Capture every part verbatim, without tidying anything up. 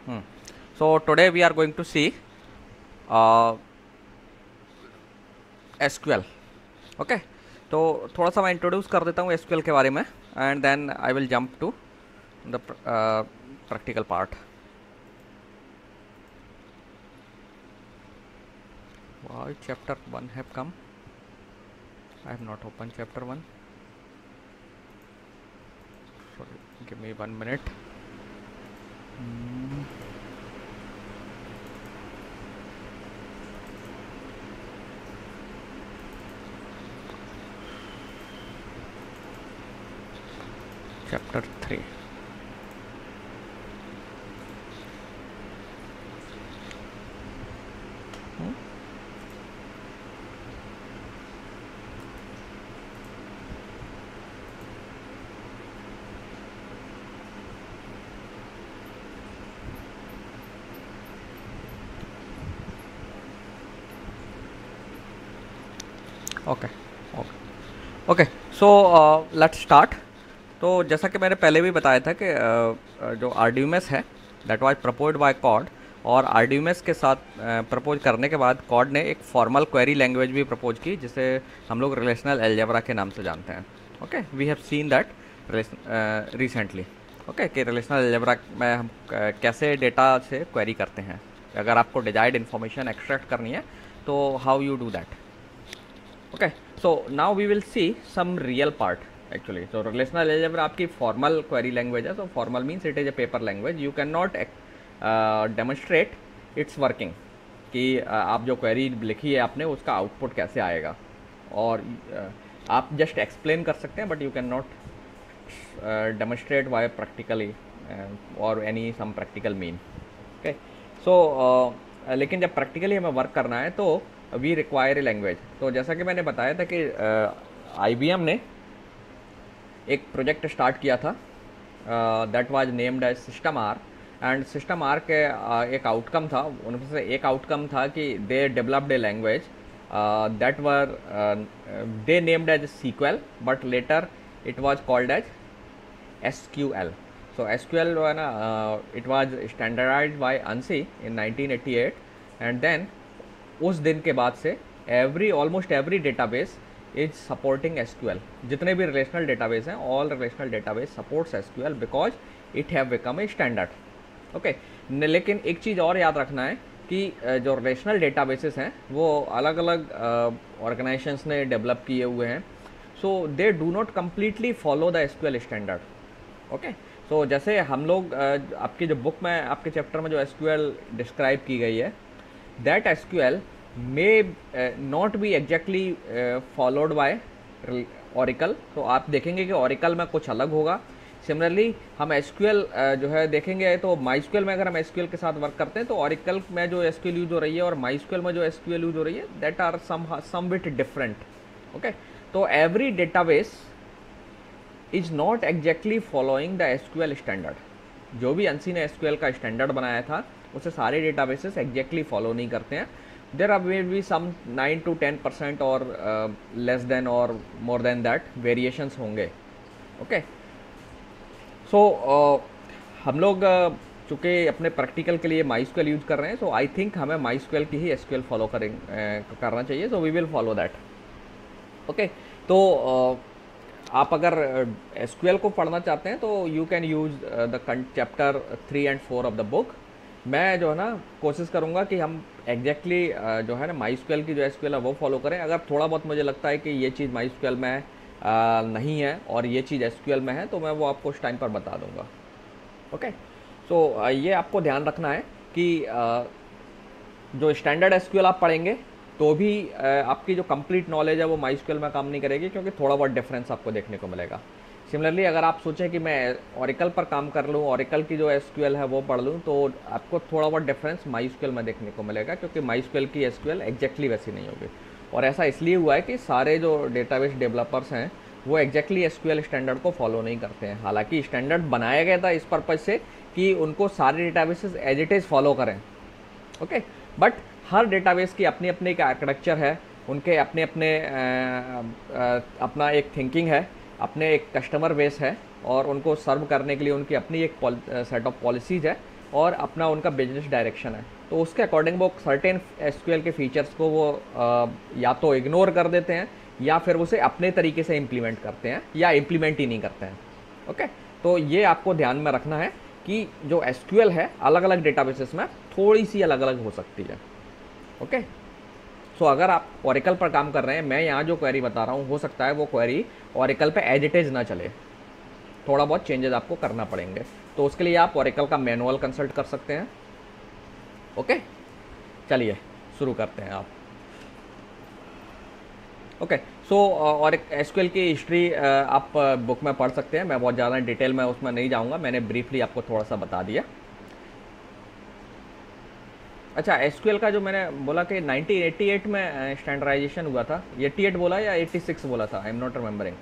Hmm. So today we are going to see uh, S Q L. Okay, तो थोड़ा सा मैं introduce कर देता हूँ एस क्यू एल के बारे में and then I will jump to the practical part. Why chapter one have come? I have not opened chapter one. Sorry, give me one minute. Hmm. Chapter three. Hmm? Okay okay okay, so let's start. तो जैसा कि मैंने पहले भी बताया था कि uh, जो आर्ड्यूमेस है that was proposed by Codd, और आर्ड्यूमेस के साथ प्रपोज uh, करने के बाद कॉड ने एक फॉर्मल क्वेरी लैंग्वेज भी प्रपोज की जिसे हम लोग रिलेशनल अलजेब्रा के नाम से जानते हैं. Okay, we have seen that recently. Okay, कि रिलेशनल अलजेब्रा में हम uh, कैसे डेटा से क्वेरी करते हैं. अगर आपको डिजायर्ड इन्फॉर्मेशन एक्सट्रैक्ट करनी है तो how you do that. Okay, so now we will see some real part actually. So relational algebra आपकी formal query language है. So formal means it is a paper language. You cannot uh, demonstrate its working कि uh, आप जो query लिखी है आपने उसका output कैसे आएगा, और uh, आप just explain कर सकते हैं but you cannot uh, demonstrate by practically uh, or any some practical mean. Okay, so uh, लेकिन जब practically हमें work करना है तो वी रिक्वायर ए लैंग्वेज. तो जैसा कि मैंने बताया था कि आई बी एम ने एक प्रोजेक्ट स्टार्ट किया था that was named as System R. And System R के uh, एक आउटकम था, उनमें से एक आउटकम था कि they developed a language that were they named as SEQUEL but later it was called as S Q L. So S Q L जो है ना, it was standardised by ANSI in nineteen eighty eight. And then उस दिन के बाद से every almost every database is supporting S Q L. जितने भी रिलेशनल डेटाबेस हैं all relational databases supports S Q L because it have become a standard. Okay, लेकिन एक चीज़ और याद रखना है कि जो रिलेशनल डेटाबेसेस हैं वो अलग अलग ऑर्गेनाइजेशंस ने डेवलप किए हुए हैं. So they do not completely follow the S Q L standard. Okay, so जैसे हम लोग uh, आपकी जो बुक में आपके चैप्टर में जो एस क्यू एल डिस्क्राइब की गई है, that S Q L may uh, not be exactly uh, followed by Oracle. तो आप देखेंगे कि Oracle में कुछ अलग होगा. सिमिलरली हम एस क्यू एल uh, जो है देखेंगे तो MySQL में अगर हम एस क्यू एल के साथ वर्क करते हैं तो Oracle में जो एस क्यू एल यूज हो रही है और MySQL में जो एस क्यू एल यूज हो रही है that are some some bit different. Okay, तो every database is not exactly following the S Q L standard. जो भी ANSI ने एस क्यू एल का स्टैंडर्ड बनाया था उसे सारे डेटाबेसेस एग्जैक्टली फॉलो नहीं करते हैं. There are may be some nine to ten percent और लेस देन और मोर देन दैट वेरिएशंस होंगे. ओके, सो हम लोग uh, चूँकि अपने प्रैक्टिकल के लिए MySQL यूज़ कर रहे हैं, सो आई थिंक हमें MySQL की ही एस क्यू एल फॉलो करें uh, करना चाहिए. So we will follow that. Okay, तो uh, आप अगर एस क्यू एल को पढ़ना चाहते हैं तो you can use the chapter three and four of the book. मैं जो है ना कोशिश करूँगा कि हम एग्जैक्टली exactly, जो है ना MySQL की जो एस क्यू एल है वो फॉलो करें. अगर थोड़ा बहुत मुझे लगता है कि ये चीज़ MySQL में आ, नहीं है और ये चीज़ एस क्यू एल में है तो मैं वो आपको उस टाइम पर बता दूँगा. ओके, सो ये आपको ध्यान रखना है कि आ, जो स्टैंडर्ड एस क्यू एल आप पढ़ेंगे तो भी आपकी जो कंप्लीट नॉलेज है वो MySQL में काम नहीं करेगी क्योंकि थोड़ा बहुत डिफरेंस आपको देखने को मिलेगा. सिमिलरली अगर आप सोचें कि मैं Oracle पर काम कर लूँ, Oracle की जो एस क्यू एल है वो पढ़ लूँ, तो आपको थोड़ा बहुत डिफरेंस MySQL में देखने को मिलेगा क्योंकि MySQL की एस क्यू एल एग्जैक्टली वैसी नहीं होगी. और ऐसा इसलिए हुआ है कि सारे जो डेटाबेस डेवलपर्स हैं वो exactly S Q L standard को फॉलो नहीं करते हैं. हालांकि स्टैंडर्ड बनाया गया था इस पर्पज़ से कि उनको सारे databases as it is follow करें. ओके, बट हर डेटाबेस की अपनी अपनी एक आर्किटेक्चर है, उनके अपने अपने आ, आ, अपना एक थिंकिंग है, अपने एक कस्टमर बेस है और उनको सर्व करने के लिए उनकी अपनी एक सेट ऑफ पॉलिसीज़ है. और अपना उनका बिजनेस डायरेक्शन है, तो उसके अकॉर्डिंग वो सर्टेन एसक्यूएल के फीचर्स को वो आ, या तो इग्नोर कर देते हैं या फिर उसे अपने तरीके से इम्प्लीमेंट करते हैं या इम्प्लीमेंट ही नहीं करते हैं। ओके, तो ये आपको ध्यान में रखना है कि जो एसक्यूएल है अलग अलग डेटाबेसेस में थोड़ी सी अलग अलग हो सकती है। ओके, सो so, अगर आप ओरेकल पर काम कर रहे हैं, मैं यहाँ जो क्वेरी बता रहा हूँ हो सकता है वो क्वेरी ओरेकल पे एज इट इज़ ना चले, थोड़ा बहुत चेंजेस आपको करना पड़ेंगे, तो उसके लिए आप ओरेकल का मैनुअल कंसल्ट कर सकते हैं। ओके, चलिए शुरू करते हैं आप। ओके, सो और एसक्यूएल की हिस्ट्री आप बुक में पढ़ सकते हैं, मैं बहुत ज़्यादा डिटेल में उसमें नहीं जाऊँगा, मैंने ब्रीफली आपको थोड़ा सा बता दिया। अच्छा, एसक्यूएल का जो मैंने बोला कि नाइनटीन एटी एट में स्टैंडर्डाइजेशन हुआ था, अठासी बोला या छियासी बोला था, आई एम नॉट रिमेंबरिंग,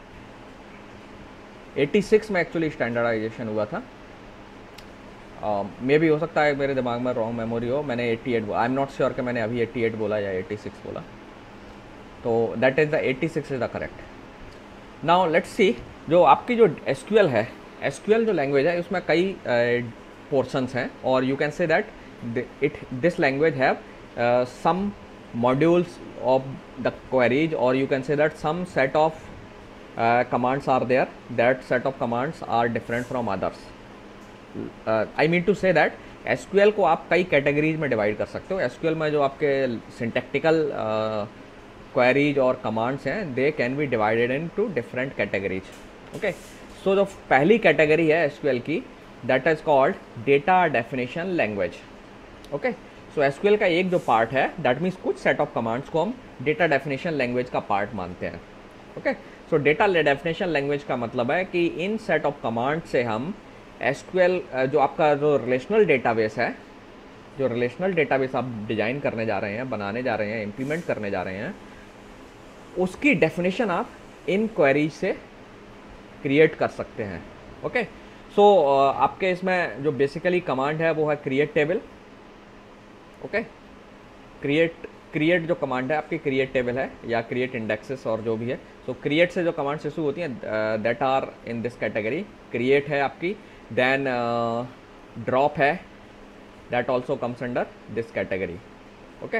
छियासी में एक्चुअली स्टैंडर्डाइजेशन हुआ था। मे uh, भी हो सकता है मेरे दिमाग में रॉन्ग मेमोरी हो, मैंने अठासी बोला, आई एम नॉट श्योर कि मैंने अभी अठासी बोला या छियासी बोला, तो दैट इज़ द छियासी is the correct. Now let's see, जो आपकी जो एसक्यूएल है, एसक्यूएल जो लैंग्वेज है उसमें कई पोर्शंस uh, हैं, और you can say that it this language have uh, some modules of the queries, or you can say that some set of uh, commands are there, that set of commands are different from others. uh, I mean to say that SQL को आप कई categories में divide कर सकते हो। SQL में जो आपके सिंटैक्टिकल क्वेरीज और कमांड्स हैं, they can be divided into different categories. Okay, so जो पहली कैटेगरी है एसक्यूएल की, that is called data definition language. Okay, so SQL का एक जो पार्ट है, दैट मीन्स कुछ सेट ऑफ कमांड्स को हम डेटा डेफिनेशन लैंग्वेज का पार्ट मानते हैं। Okay, so data definition language का मतलब है कि इन सेट ऑफ कमांड से हम एसक्यूएल जो आपका जो रिलेशनल डेटाबेस है, जो रिलेशनल डेटाबेस आप डिजाइन करने जा रहे हैं, बनाने जा रहे हैं, इम्प्लीमेंट करने जा रहे हैं, उसकी डेफिनेशन आप इन क्वेरीज से क्रिएट कर सकते हैं। ओके, सो आपके इसमें जो बेसिकली कमांड है वो है create table. Okay, create create जो कमांड है आपकी क्रिएट टेबल है या क्रिएट इंडेक्सेस और जो भी है। सो so, क्रिएट से जो कमांड्स इशू होती हैं that are in this category, create है आपकी, देन ड्रॉप है, that also comes under this category. Okay,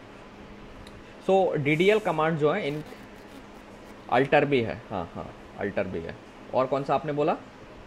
so DDL command जो है, इन अल्टर भी है, हाँ हाँ अल्टर भी है, और कौन सा आपने बोला,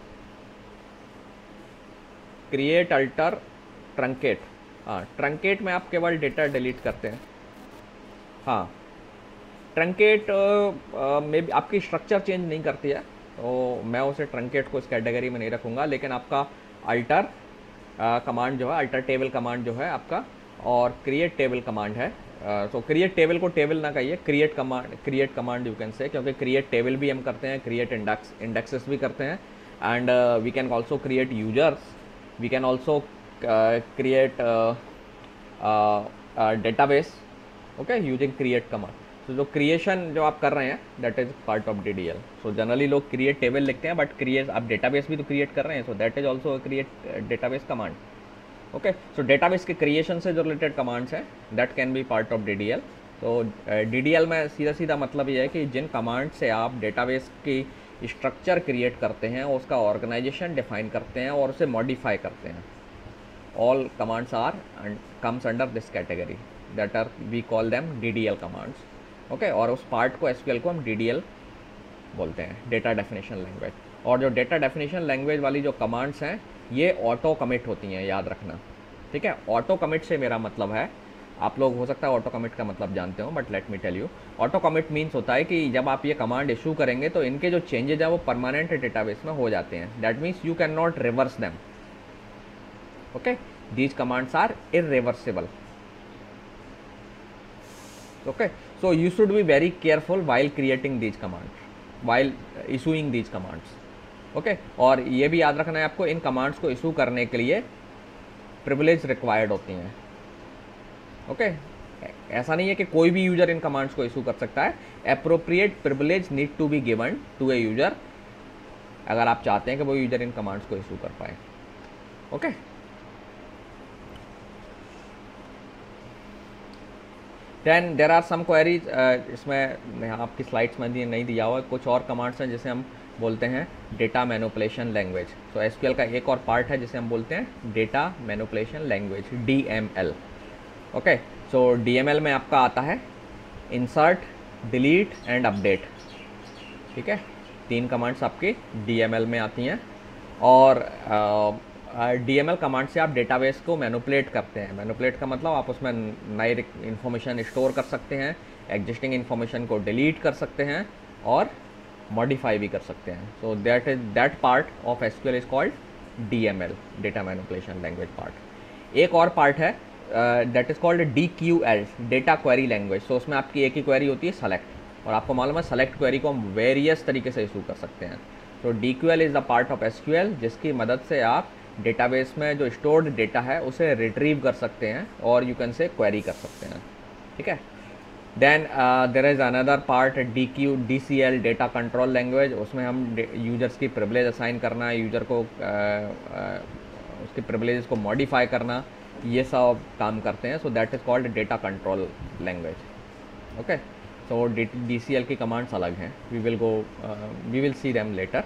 क्रिएट, अल्टर, ट्रंकेट। हाँ, ट्रंकेट में आप केवल डेटा डिलीट करते हैं। हाँ, ट्रंकेट में भी आपकी स्ट्रक्चर चेंज नहीं करती है, तो मैं उसे ट्रंकेट को इस कैटेगरी में नहीं रखूँगा, लेकिन आपका अल्टर कमांड जो है, अल्टर टेबल कमांड जो है आपका, और क्रिएट टेबल कमांड है। तो क्रिएट टेबल को टेबल ना कहिए, create command, create command you can say, क्योंकि क्रिएट टेबल भी हम करते हैं, क्रिएट इंडेक्स इंडेक्सेस भी करते हैं, and we can also create users, we can also create database. Okay, using create command. तो जो क्रिएशन जो आप कर रहे हैं that is part of DDL. So generally लोग क्रिएट टेबल लिखते हैं, बट क्रिएट आप डेटाबेस भी तो क्रिएट कर रहे हैं, so that is also create database command. Okay, so database के क्रिएशन से जो रिलेटेड कमांड्स हैं that can be part of DDL. तो डीडीएल में सीधा सीधा मतलब ये है कि जिन कमांड से आप डेटाबेस की स्ट्रक्चर क्रिएट करते हैं, उसका ऑर्गेनाइजेशन डिफाइन करते हैं और उसे मॉडिफाई करते हैं, all commands are and comes under this category, that are we call them DDL commands. Okay, और उस पार्ट को एसक्यूएल को हम डीडीएल बोलते हैं, डेटा डेफिनेशन लैंग्वेज। और जो डेटा डेफिनेशन लैंग्वेज वाली जो कमांड्स हैं, ये ऑटो कमिट होती हैं, याद रखना, ठीक है। ऑटो कमिट से मेरा मतलब है, आप लोग हो सकता है ऑटो कमिट का मतलब जानते हो, but let me tell you, auto commit means होता है कि जब आप ये कमांड इशू करेंगे तो इनके जो चेंजेज हैं वो परमानेंट डेटाबेस में हो जाते हैं। That means you can not reverse them. Okay, these commands are irreversible. Okay, so you should be very careful while creating these commands, while issuing these commands. okay, और ये भी याद रखना है आपको, इन कमांड्स को इशू करने के लिए प्रिविलेज रिक्वायर्ड होती हैं। ओके, ऐसा नहीं है कि कोई भी यूजर इन कमांड्स को इशू कर सकता है, appropriate privilege need to be given to a user, अगर आप चाहते हैं कि वो यूजर इन कमांड्स को इशू कर पाए। Okay okay? Then there are some queries, इसमें आपकी स्लाइड्स में नहीं दिया हुआ है, कुछ और कमांड्स हैं जिसे हम बोलते हैं डेटा मैनिपुलेशन लैंग्वेज। तो एसक्यूएल का एक और पार्ट है जिसे हम बोलते हैं data manipulation language, DML. Okay, so DML में आपका आता है इंसर्ट, डिलीट एंड अपडेट। ठीक है, तीन कमांड्स आपकी डीएमएल में आती हैं। और डीएमएल कमांड से आप डेटाबेस को मैनिपुलेट करते हैं। मैनिपुलेट का मतलब आप उसमें नई इन्फॉर्मेशन स्टोर कर सकते हैं, एग्जिस्टिंग इन्फॉर्मेशन को डिलीट कर सकते हैं और मॉडिफाई भी कर सकते हैं। So that is that part of SQL is called DML, data manipulation language part. एक और पार्ट है that is called DQL, data query language. So उसमें आपकी एक ही क्वेरी होती है, सेलेक्ट, और आपको मालूम है सेलेक्ट क्वेरी को हम वेरियस तरीके से इशू कर सकते हैं। तो DQL is the part of SQL जिसकी मदद से आप डेटाबेस में जो स्टोर्ड डेटा है उसे रिट्रीव कर सकते हैं और यू कैन से क्वेरी कर सकते हैं। ठीक है, then there is another part D Q D C L, data control language. उसमें हम यूजर्स की प्रिविलेज असाइन करना, यूजर को uh, uh, उसके प्रिविलेजेस को मॉडिफाई करना, ये सब काम करते हैं। So that is called data control language. Okay, so D C L की कमांड्स अलग हैं, we will go we will see them later.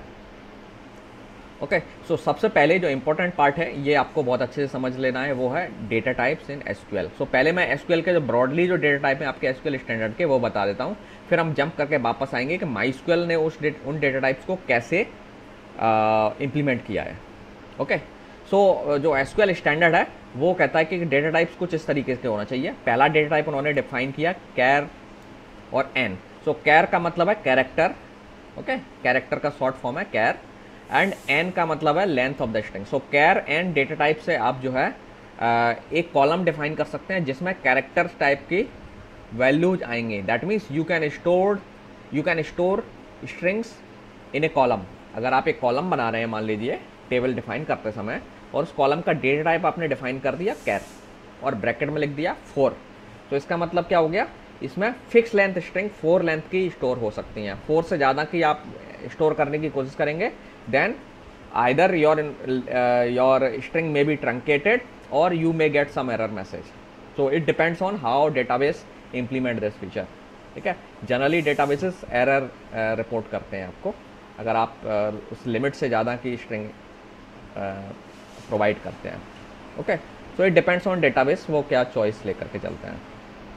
Okay, so सबसे पहले जो इंपॉर्टेंट पार्ट है ये आपको बहुत अच्छे से समझ लेना है, वो है data types in SQL. So पहले मैं एसक्यूएल के जो ब्रॉडली जो डेटा टाइप है आपके एसक्यूएल स्टैंडर्ड के, वो बता देता हूँ। फिर हम जंप करके वापस आएंगे कि माईस्क्यूएल ने उस डेट उन डेटा टाइप्स को कैसे इम्प्लीमेंट किया है। ओके, सो जो एसक्यूएल स्टैंडर्ड है वो कहता है कि डेटा टाइप्स कुछ इस तरीके से होना चाहिए। पहला डेटा टाइप उन्होंने डिफाइन किया कैर और एन। सो कैर का मतलब है कैरेक्टर, ओके, कैरेक्टर का शॉर्ट फॉर्म है कैर, एंड एन का मतलब है length of the string. So char N data type से आप जो है एक कॉलम डिफाइन कर सकते हैं जिसमें कैरेक्टर टाइप की वैल्यूज आएंगे। That means you can store you can store strings in a column. अगर आप एक कॉलम बना रहे हैं, मान लीजिए टेबल डिफाइन करते समय, और उस कॉलम का डेटा टाइप आपने डिफाइन कर दिया कैर और ब्रैकेट में लिख दिया फोर, तो इसका मतलब क्या हो गया, इसमें fix length string four length की स्टोर हो सकती हैं। फोर से ज़्यादा की आप स्टोर करने की कोशिश करेंगे, then either your uh, your string may be truncated or you may get some error message. So it depends on how database implement this feature. ठीक है, generally databases error report uh, करते हैं आपको अगर आप uh, उस limit से ज़्यादा की स्ट्रिंग प्रोवाइड uh, करते हैं। Okay, so it depends on database, वो क्या चॉइस लेकर के चलते हैं।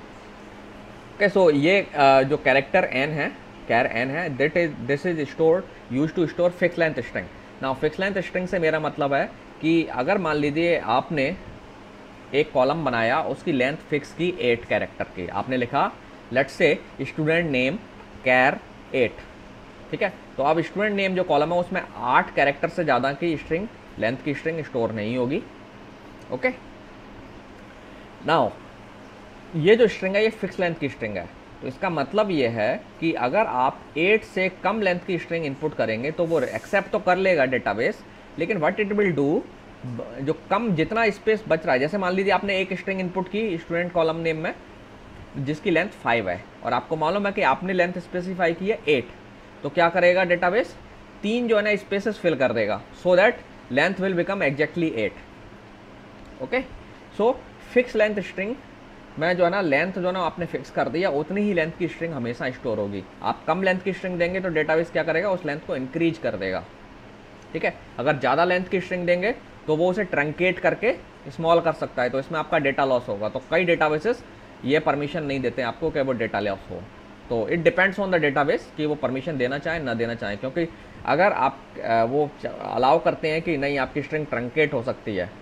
ओके, सो ये uh, जो कैरेक्टर एन है, कैर एन है, that is this is store use to store fix length string. Now fix length string से मेरा मतलब है कि अगर मान लीजिए आपने एक कॉलम बनाया, उसकी लेंथ फिक्स की एट कैरेक्टर की, आपने लिखा let's say student name char eight. ठीक है, तो अब स्टूडेंट नेम जो कॉलम है उसमें आठ कैरेक्टर से ज़्यादा की स्ट्रिंग, लेंथ की स्ट्रिंग स्टोर नहीं होगी। ओके, नाउ ये जो स्ट्रिंग है ये फिक्स लेंथ की स्ट्रिंग है, तो इसका मतलब ये है कि अगर आप एट से कम लेंथ की स्ट्रिंग इनपुट करेंगे तो वो एक्सेप्ट तो कर लेगा डेटाबेस, लेकिन व्हाट इट विल डू, जो कम जितना स्पेस बच रहा है, जैसे मान लीजिए आपने एक स्ट्रिंग इनपुट की स्टूडेंट कॉलम नेम में जिसकी लेंथ फाइव है और आपको मालूम है कि आपने लेंथ स्पेसिफाई की है एट, तो क्या करेगा डेटाबेस, तीन जो है ना स्पेसेस फिल कर देगा, so that length will become exactly eight. Okay, so fix length string में जो है ना लेंथ जो ना आपने फिक्स कर दिया, उतनी ही लेंथ की स्ट्रिंग हमेशा स्टोर होगी। आप कम लेंथ की स्ट्रिंग देंगे तो डेटाबेस क्या करेगा, उस लेंथ को इंक्रीज कर देगा। ठीक है, अगर ज़्यादा लेंथ की स्ट्रिंग देंगे तो वो उसे ट्रंकेट करके स्मॉल कर सकता है, तो इसमें आपका डेटा लॉस होगा। तो कई डेटाबेसेस ये परमिशन नहीं देते हैं आपको कि वो डेटा लॉस हो। तो it depends on the database कि वो परमिशन देना चाहे ना देना चाहे, क्योंकि अगर आप वो अलाउ करते हैं कि नहीं आपकी स्ट्रिंग ट्रंकेट हो सकती है,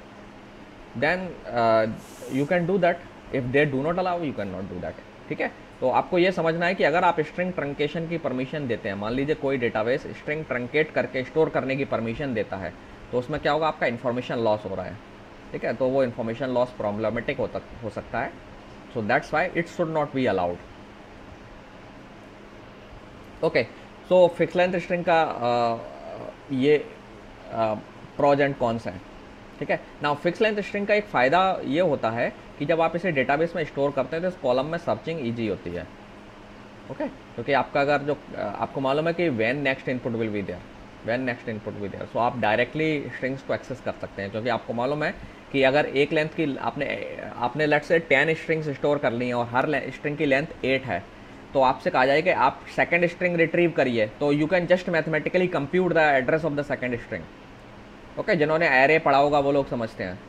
then you can do that. If they do not allow you can not do that. ठीक है, तो आपको ये समझना है कि अगर आप स्ट्रिंग ट्रंकेशन की परमिशन देते हैं, मान लीजिए कोई डेटाबेस स्ट्रिंग ट्रंकेट करके स्टोर करने की परमिशन देता है, तो उसमें क्या होगा, आपका इन्फॉर्मेशन लॉस हो रहा है। ठीक है, तो वो इन्फॉर्मेशन लॉस प्रॉब्लमेटिक हो, हो सकता है। सो that's why it should not be allowed. Okay, so fix length string का uh, ये प्रोज एंड कॉन्स हैं। ठीक है, नाउ फिक्स लेंथ स्ट्रिंग का एक फ़ायदा ये होता है कि जब आप इसे डेटाबेस में स्टोर करते हैं तो इस कॉलम में सर्चिंग इजी होती है। ओके, क्योंकि आपका अगर जो आपको मालूम है कि when next input will be there, when next input will there, so आप डायरेक्टली स्ट्रिंग्स को एक्सेस कर सकते हैं, क्योंकि आपको मालूम है कि अगर एक लेंथ की आपने आपने let's say ten strings store कर ली हैं और हर स्ट्रिंग की लेंथ एट है, तो आपसे कहा जाए कि आप सेकंड स्ट्रिंग रिट्रीव करिए, तो you can just mathematically compute the address of the second string. Okay, जिन्होंने एरे पढ़ा होगा वो लोग समझते हैं,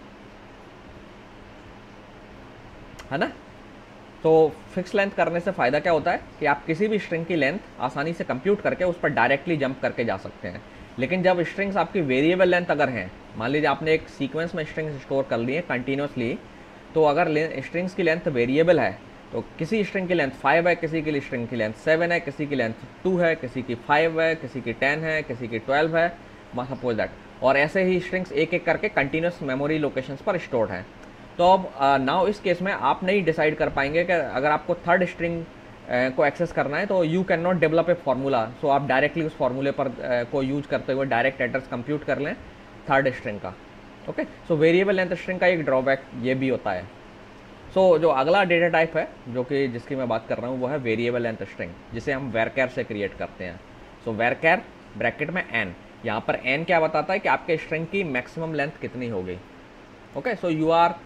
है ना। तो फिक्स लेंथ करने से फ़ायदा क्या होता है कि आप किसी भी स्ट्रिंग की लेंथ आसानी से कंप्यूट करके उस पर डायरेक्टली जंप करके जा सकते हैं। लेकिन जब स्ट्रिंग्स आपकी वेरिएबल लेंथ अगर हैं, मान लीजिए आपने एक सीक्वेंस में स्ट्रिंग्स स्टोर कर लिए कंटिन्यूसली, तो अगर स्ट्रिंग्स की लेंथ वेरिएबल है तो किसी स्ट्रिंग की लेंथ फाइव है, किसी की स्ट्रिंग की लेंथ सेवन है, किसी की लेंथ टू है, किसी की फाइव है, किसी की टेन है, किसी की ट्वेल्व है, सपोज दैट। और ऐसे ही स्ट्रिंग्स एक एक करके कंटिन्यूस मेमोरी लोकेशंस पर स्टोर्ड हैं। तो अब नाउ इस केस में आप नहीं डिसाइड कर पाएंगे कि अगर आपको थर्ड स्ट्रिंग को एक्सेस करना है तो you can not develop a formula, so आप डायरेक्टली उस फार्मूले पर uh, को यूज करते हुए डायरेक्ट एड्रेस कंप्यूट कर लें थर्ड स्ट्रिंग का। Okay, so variable length string का एक ड्रॉबैक ये भी होता है। सो so, जो अगला डेटा टाइप है जो कि जिसकी मैं बात कर रहा हूँ वो है वेरिएबल लेंथ स्ट्रिंग, जिसे हम varchar से क्रिएट करते हैं। सो so, varchar ब्रैकेट में n, यहाँ पर n क्या बताता है कि आपके स्ट्रिंग की मैक्सिमम लेंथ कितनी होगी। Okay, so you are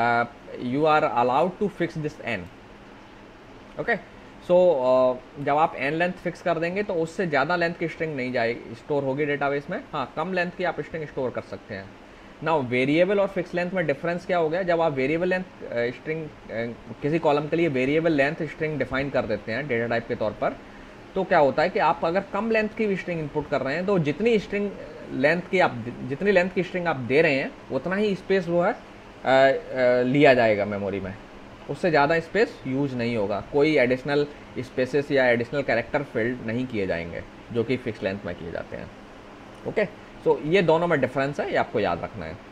you are allowed to fix this n। Okay, so जब आप n लेंथ फिक्स कर देंगे तो उससे ज़्यादा लेंथ की स्ट्रिंग नहीं जाएगी स्टोर होगी डेटाबेस में। हाँ, कम लेंथ की आप स्ट्रिंग स्टोर कर सकते हैं। नाउ वेरिएबल और फिक्स लेंथ में डिफरेंस क्या हो गया, जब आप वेरिएबल लेंथ स्ट्रिंग किसी कॉलम के लिए वेरिएबल लेंथ स्ट्रिंग डिफाइन कर देते हैं डेटा टाइप के तौर पर, तो क्या होता है कि आप अगर कम लेंथ की भी स्ट्रिंग इनपुट कर रहे हैं तो जितनी स्ट्रिंग लेंथ की आप जितनी लेंथ की स्ट्रिंग आप दे रहे हैं उतना ही स्पेस वो है आ, आ, लिया जाएगा मेमोरी में, उससे ज़्यादा स्पेस यूज नहीं होगा। कोई एडिशनल स्पेसेस या एडिशनल कैरेक्टर फिल्ड नहीं किए जाएंगे जो कि फिक्स लेंथ में किए जाते हैं। ओके, सो so, ये दोनों में डिफरेंस है, ये आपको याद रखना है।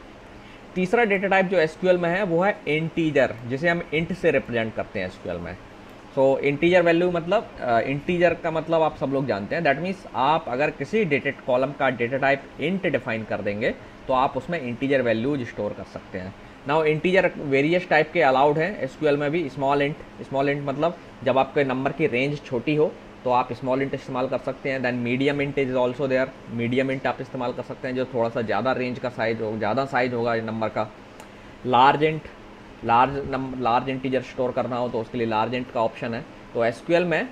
तीसरा डेटा टाइप जो एसक्यूएल में है वो है इंटीजर, जिसे हम इंट से रिप्रेजेंट करते हैं एसक्यूएल में। सो इंटीजर वैल्यू मतलब इंटीजर uh, का मतलब आप सब लोग जानते हैं, दैट मीन्स आप अगर किसी डेटा कॉलम का डेटा टाइप इंट डिफाइन कर देंगे तो आप उसमें इंटीजर वैल्यूज स्टोर कर सकते हैं। नाउ इंटीजर वेरियस टाइप के अलाउड हैं एसक्यूएल में भी। स्मॉल इंट, स्मॉल इंट मतलब जब आपके नंबर की रेंज छोटी हो तो आप स्मॉल इंट इस्तेमाल कर सकते हैं। Then medium int is also there, medium int आप इस्तेमाल कर सकते हैं जो थोड़ा सा ज़्यादा रेंज का साइज हो, ज़्यादा साइज होगा नंबर का। Large int, large number large integer store करना हो तो उसके लिए लार्ज इंट का ऑप्शन है। तो एसक्यूएल में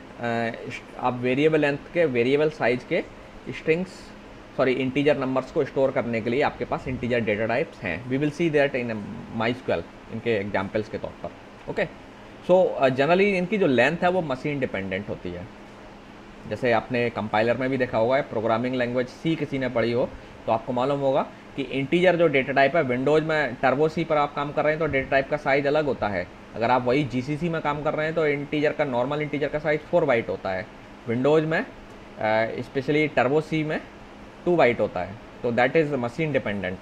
आप वेरिएबल लेंथ के वेरिएबल साइज के स्ट्रिंग्स सॉरी इंटीजर नंबर्स को स्टोर करने के लिए आपके पास इंटीजर डेटा टाइप्स हैं। We will see that in MySQL, इनके एग्जाम्पल्स के तौर पर। ओके, सो जनरली इनकी जो लेंथ है वो मशीन डिपेंडेंट होती है। जैसे आपने कंपाइलर में भी देखा होगा, प्रोग्रामिंग लैंग्वेज सी किसी ने पढ़ी हो तो आपको मालूम होगा कि इंटीजर जो डेटा टाइप है, विंडोज़ में टर्बो सी पर आप काम कर रहे हैं तो डेटा टाइप का साइज़ अलग होता है। अगर आप वही जीसीसी में काम कर रहे हैं तो इंटीजर का नॉर्मल इंटीजर का साइज़ फोर बाइट होता है। विंडोज़ में स्पेशली टर्बो सी में टू बाइट होता है। तो that is machine dependent.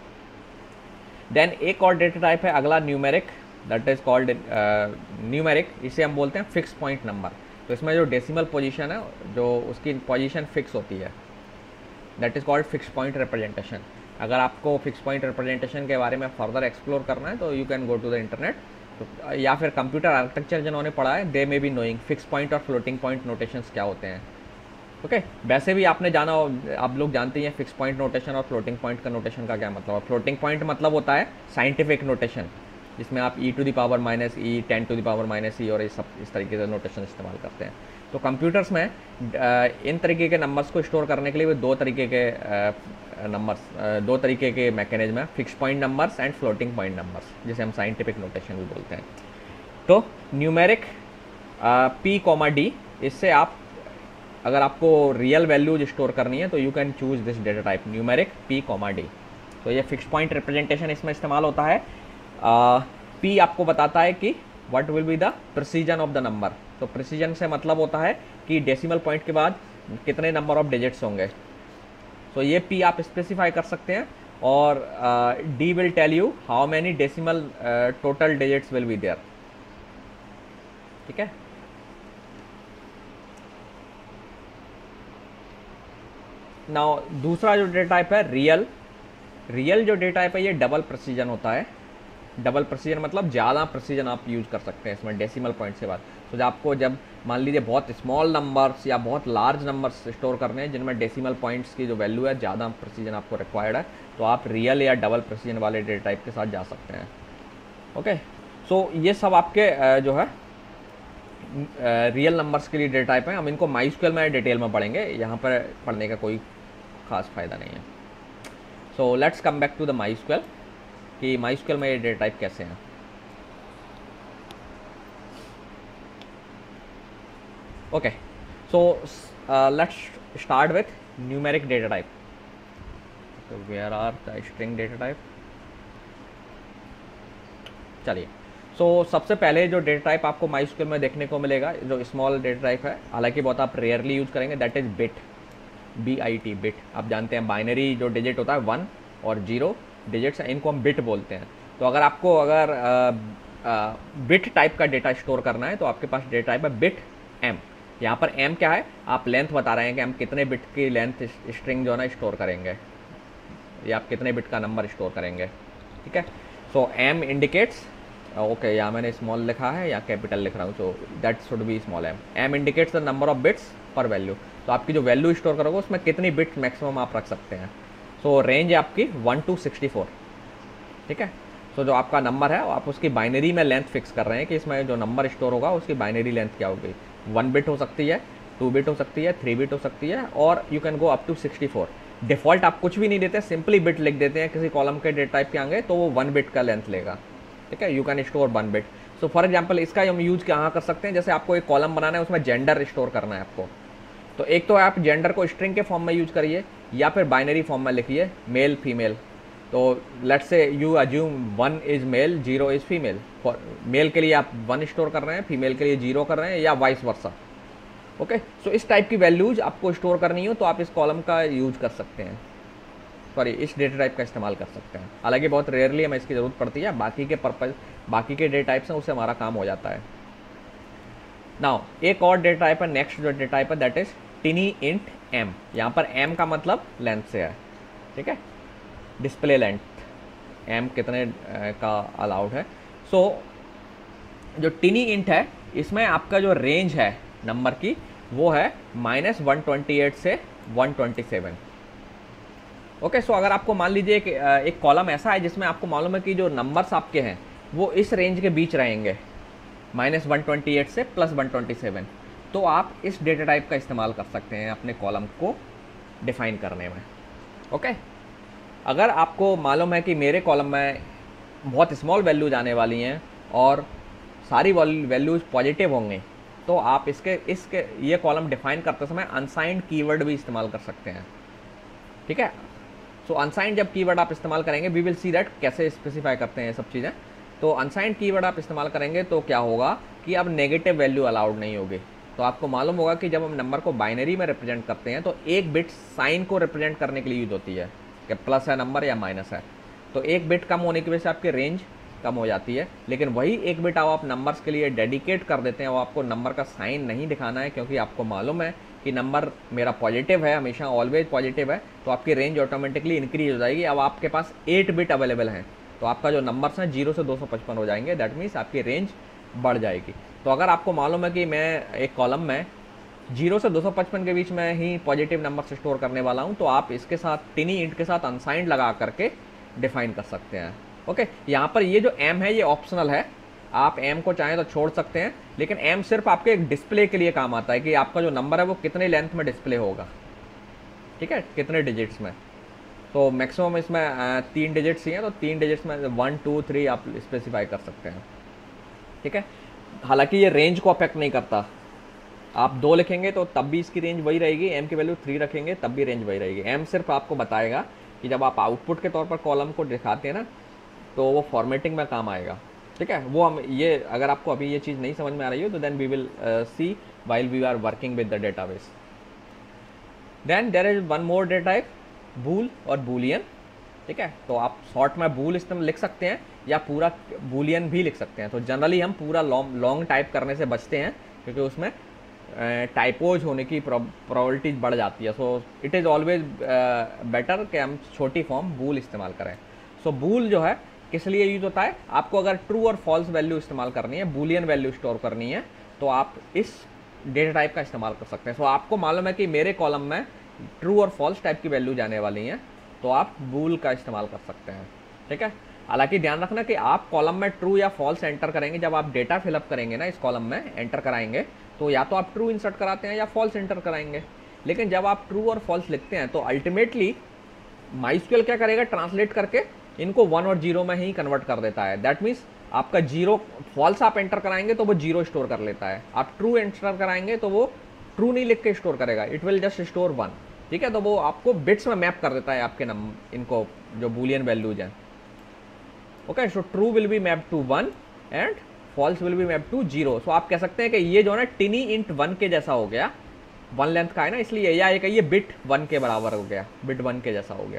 Then एक और डेटा टाइप है अगला numeric, that is called numeric. इसे हम बोलते हैं फिक्स पॉइंट नंबर। तो इसमें जो डेसिमल पोजीशन है, जो उसकी पोजीशन फिक्स होती है, that is called fix point representation. अगर आपको फिक्स पॉइंट रिप्रेजेंटेशन के बारे में फर्दर एक्सप्लोर करना है तो you can go to the internet, तो या फिर कंप्यूटर आर्किटेक्चर जिन्होंने पढ़ा है they may be knowing fix point और फ्लोटिंग पॉइंट नोटेशंस क्या होते हैं। Okay okay? वैसे भी आपने जाना, आप लोग जानते हैं फिक्स पॉइंट नोटेशन और फ्लोटिंग पॉइंट का नोटेशन का क्या मतलब है। फ्लोटिंग पॉइंट मतलब होता है साइंटिफिक नोटेशन, जिसमें आप e to the power minus e, ten to the power minus e और इस सब इस तरीके से नोटेशन इस्तेमाल करते हैं। तो कंप्यूटर्स में इन तरीके के नंबर्स को स्टोर करने के लिए वो दो तरीके के नंबर्स, दो तरीके के मैकेनिज्म है, fix point numbers and floating point numbers, जिसे हम साइंटिफिक नोटेशन भी बोलते हैं। तो न्यूमेरिक पी कॉमा डी, इससे आप अगर आपको रियल वैल्यूज स्टोर करनी है तो you can choose this data type numeric P comma D. तो ये फिक्स पॉइंट रिप्रेजेंटेशन इसमें इस्तेमाल होता है। पी uh, आपको बताता है कि what will be the precision of the number. तो प्रिसीजन से मतलब होता है कि डेसिमल पॉइंट के बाद कितने नंबर ऑफ डिजिट्स होंगे। तो ये पी आप स्पेसिफाई कर सकते हैं। और D will tell you how many decimal total digits will be there. ठीक है, नाउ दूसरा जो डेटा टाइप है रियल। रियल जो डेटा टाइप है ये डबल प्रिसीजन होता है। डबल प्रिसीजन मतलब ज़्यादा प्रिसीजन आप यूज़ कर सकते हैं इसमें डेसिमल पॉइंट से बाद। तो जब आपको जब मान लीजिए बहुत स्मॉल नंबर्स या बहुत लार्ज नंबर्स स्टोर करने हैं जिनमें डेसिमल पॉइंट्स की जो वैल्यू है ज़्यादा प्रिसीजन आपको रिक्वायर्ड है, तो आप रियल या डबल प्रिसीजन वाले डेटा टाइप के साथ जा सकते हैं। ओके, सो ये सब आपके जो है रियल नंबर्स के लिए डेटा टाइप हैं, हम इनको माइस्क्यूएल में डिटेल में पढ़ेंगे, यहाँ पर पढ़ने का कोई खास फ़ायदा नहीं है। So let's come back to the MySQL कि माइस्क्यूएल में ये डेटा टाइप कैसे हैं। Okay, so let's start with numeric data type. तो where are the string data type. चलिए, सो so, सबसे पहले जो डेटा टाइप आपको माइस्क्यूएल में देखने को मिलेगा, जो स्मॉल डेटा टाइप है, हालांकि बहुत आप रेयरली यूज करेंगे, that is bit, B I T, bit. आप जानते हैं बाइनरी जो डिजिट होता है वन और जीरो डिजिट्स, इनको हम बिट बोलते हैं। तो अगर आपको अगर आ, आ, बिट टाइप का डेटा स्टोर करना है तो आपके पास डेटा टाइप है बिट एम। यहाँ पर एम क्या है, आप लेंथ बता रहे हैं कि हम कितने बिट की लेंथ स्ट्रिंग जो है ना स्टोर करेंगे, या आप कितने बिट का नंबर स्टोर करेंगे, ठीक है। सो एम इंडिकेट्स, ओके, यहाँ मैंने स्मॉल लिखा है या कैपिटल लिख रहा हूँ, so that should be small M. M indicates the number of bits per value, तो आपकी जो वैल्यू स्टोर करोगे उसमें कितनी बिट मैक्सिमम आप रख सकते हैं। सो so, रेंज है आपकी वन टू सिक्सटी फोर, ठीक है। सो so, जो आपका नंबर है आप उसकी बाइनरी में लेंथ फिक्स कर रहे हैं कि इसमें जो नंबर स्टोर होगा उसकी बाइनरी लेंथ क्या होगी। वन बिट हो सकती है, टू बिट हो सकती है, थ्री बिट हो सकती है, और you can go up to sixty four. Default आप कुछ भी नहीं देते, सिंपली बिट लिख देते हैं किसी कॉलम के डेटा टाइप के आगे, तो वो वन बिट का लेंथ लेगा, ठीक है। You can store one bit. So for example इसका हम यूज कहाँ कर सकते हैं, जैसे आपको एक कॉलम बनाना है, उसमें जेंडर स्टोर करना है आपको, तो एक तो आप जेंडर को स्ट्रिंग के फॉर्म में यूज करिए या फिर बाइनरी फॉर्म में लिखिए, मेल फीमेल। तो let's say you assume one is male, zero is female. Male के लिए आप वन स्टोर कर रहे हैं, फीमेल के लिए जीरो कर रहे हैं, या वाइस वर्सा। ओके, सो इस टाइप की वैल्यूज आपको स्टोर करनी हो तो आप इस कॉलम का यूज कर सकते हैं, सॉरी इस डेटा टाइप का इस्तेमाल कर सकते हैं। हालांकि बहुत रेयरली हमें इसकी ज़रूरत पड़ती है, बाकी के पर्पज बाकी के डेटा टाइप्स हैं उससे हमारा काम हो जाता है। नाउ एक और डेटा टाइप है, नेक्स्ट जो डेटा टाइप है that is tiny int M. यहाँ पर एम का मतलब लेंथ से है, ठीक है, डिस्प्ले लेंथ, एम कितने का अलाउड है। सो so, जो टिनी इंट है इसमें आपका जो रेंज है नंबर की वो है माइनस वन ट्वेंटी एट से one twenty seven. Okay, so अगर आपको मान लीजिए एक, एक कॉलम ऐसा है जिसमें आपको मालूम है कि जो नंबर्स आपके हैं वो इस रेंज के बीच रहेंगे, माइनस वन ट्वेंटी एट से प्लस वन ट्वेंटी सेवन, तो आप इस डेटा टाइप का इस्तेमाल कर सकते हैं अपने कॉलम को डिफाइन करने में। ओके, अगर आपको मालूम है कि मेरे कॉलम में बहुत स्मॉल वैल्यूज आने वाली हैं और सारी वैल्यूज पॉजिटिव होंगे, तो आप इसके इसके ये कॉलम डिफाइन करते समय अनसाइंड कीवर्ड भी इस्तेमाल कर सकते हैं, ठीक है। सो अनसाइंड जब कीवर्ड आप इस्तेमाल करेंगे, वी विल सी दैट कैसे स्पेसिफाई करते हैं ये सब चीज़ें। तो अनसाइंड कीवर्ड आप इस्तेमाल करेंगे तो क्या होगा कि अब नेगेटिव वैल्यू अलाउड नहीं होगी। तो आपको मालूम होगा कि जब हम नंबर को बाइनरी में रिप्रेजेंट करते हैं तो एक बिट साइन को रिप्रेजेंट करने के लिए यूज होती है कि प्लस है नंबर या माइनस है। तो एक बिट कम होने की वजह से आपकी रेंज कम हो जाती है, लेकिन वही एक बिट आप नंबर्स के लिए डेडिकेट कर देते हैं, वो आपको नंबर का साइन नहीं दिखाना है, क्योंकि आपको मालूम है कि नंबर मेरा पॉजिटिव है, हमेशा ऑलवेज पॉजिटिव है, तो आपकी रेंज ऑटोमेटिकली इंक्रीज हो जाएगी। अब आपके पास एट बिट अवेलेबल हैं, तो आपका जो नंबर्स हैं जीरो से दो सौ पचपन हो जाएंगे, दैट मीन्स आपकी रेंज बढ़ जाएगी। तो अगर आपको मालूम है कि मैं एक कॉलम में जीरो से दो सौ पचपन के बीच में ही पॉजिटिव नंबर से स्टोर करने वाला हूँ, तो आप इसके साथ टिनी इंट के साथ अनसाइंड लगा करके डिफाइन कर सकते हैं। ओके, यहाँ पर ये जो एम है ये ऑप्शनल है, आप एम को चाहें तो छोड़ सकते हैं, लेकिन एम सिर्फ आपके एक डिस्प्ले के लिए काम आता है कि आपका जो नंबर है वो कितने लेंथ में डिस्प्ले होगा, ठीक है, कितने डिजिट्स में। तो मैक्सिमम इसमें तीन डिजिट्स ही हैं, तो तीन डिजिट्स में वन टू थ्री आप स्पेसिफाई कर सकते हैं, ठीक है। हालांकि ये रेंज को अफेक्ट नहीं करता, आप दो लिखेंगे तो तब भी इसकी रेंज वही रहेगी, एम की वैल्यू थ्री रखेंगे तब भी रेंज वही रहेगी। एम सिर्फ आपको बताएगा कि जब आप आउटपुट के तौर पर कॉलम को दिखाते हैं ना, तो वो फॉर्मेटिंग में काम आएगा, ठीक है। वो हम ये अगर आपको अभी ये चीज़ नहीं समझ में आ रही हो तो then we will see while we are working with the database. Then there is one more data type, bool और बूलियन, ठीक है। तो आप शॉर्ट में बूल इस्तेमाल लिख सकते हैं या पूरा बूलियन भी लिख सकते हैं। तो जनरली हम पूरा लॉन्ग लॉन्ग टाइप करने से बचते हैं, क्योंकि उसमें टाइपोज होने की प्रोबेबिलिटी बढ़ जाती है। So it is always better कि हम छोटी फॉर्म बूल इस्तेमाल करें। सो so, बूल जो है किस लिए यूज होता है, आपको अगर ट्रू और फॉल्स वैल्यू इस्तेमाल करनी है, बूलियन वैल्यू स्टोर करनी है, तो आप इस डेटा टाइप का इस्तेमाल कर सकते हैं। सो so, आपको मालूम है कि मेरे कॉलम में ट्रू और फॉल्स टाइप की वैल्यू जाने वाली हैं, तो आप बूल का इस्तेमाल कर सकते हैं, ठीक है। हालांकि ध्यान रखना कि आप कॉलम में ट्रू या फॉल्स एंटर करेंगे, जब आप डेटा फिलअप करेंगे ना इस कॉलम में एंटर कराएंगे, तो या तो आप ट्रू इंसर्ट कराते हैं या फॉल्स एंटर कराएंगे। लेकिन जब आप ट्रू और फॉल्स लिखते हैं तो अल्टीमेटली माइस्क्यूएल क्या करेगा, ट्रांसलेट करके इनको वन और जीरो में ही कन्वर्ट कर देता है। दैट मीन्स आपका जीरो, फॉल्स आप एंटर कराएंगे तो वो जीरो स्टोर कर लेता है, आप ट्रू एंटर कराएंगे तो वो ट्रू नहीं लिख के स्टोर करेगा, it will just store one. ठीक है, तो वो आपको बिट्स में मैप कर देता है आपके नंबर, इनको जो बूलियन वैल्यूज हैं। Okay, so true will be map to one and false will be map to zero. So आप कह सकते हैं कि ये जो है ना टिनी इंट वन के जैसा हो गया, वन लेंथ का है ना, इसलिए या एक ये बिट वन के बराबर हो गया, बिट वन के जैसा हो गया।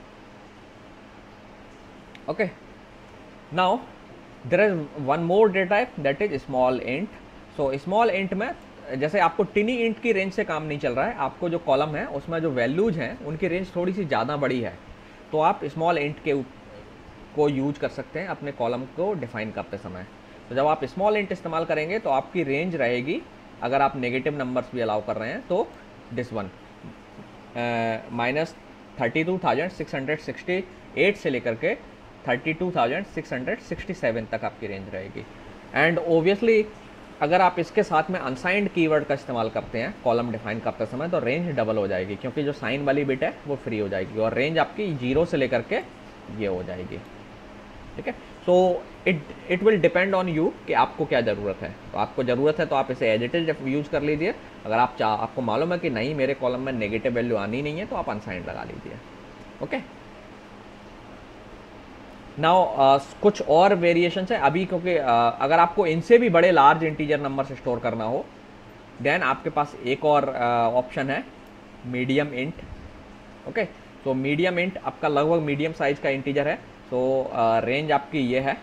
Okay, now there is one more data type that is small int. So small int में जैसे आपको टिनी इंट की रेंज से काम नहीं चल रहा है, आपको जो कॉलम है उसमें जो वैल्यूज हैं उनकी रेंज थोड़ी सी ज़्यादा बड़ी है, तो आप स्मॉल इंट के को यूज कर सकते हैं अपने कॉलम को डिफाइन करते समय। तो जब आप स्मॉल इंट इस्तेमाल करेंगे तो आपकी रेंज रहेगी, अगर आप नेगेटिव नंबर्स भी अलाउ कर रहे हैं तो this one minus thirty two thousand six hundred sixty eight से लेकर के thirty two thousand six hundred sixty seven तक आपकी रेंज रहेगी। एंड ओबियसली अगर आप इसके साथ में अनसाइंड कीवर्ड का इस्तेमाल करते हैं कॉलम डिफाइन करते समय तो रेंज डबल हो जाएगी, क्योंकि जो साइन वाली बिट है वो फ्री हो जाएगी और रेंज आपकी जीरो से लेकर के ये हो जाएगी। ठीक है, so it it will depend on you कि आपको क्या ज़रूरत है। तो आपको ज़रूरत है तो आप इसे एज इट इज यूज़ कर लीजिए, अगर आप चाह आपको मालूम है कि नहीं मेरे कॉलम में नेगेटिव वैल्यू आनी नहीं है तो आप अनसाइंड लगा लीजिए। ओके, नाउ uh, कुछ और वेरिएशंस हैं अभी, क्योंकि uh, अगर आपको इनसे भी बड़े लार्ज इंटीजर नंबर से स्टोर करना हो देन आपके पास एक और ऑप्शन uh, है, मीडियम इंट। ओके, तो मीडियम इंट आपका लगभग मीडियम साइज का इंटीजर है, तो रेंज uh, आपकी ये है।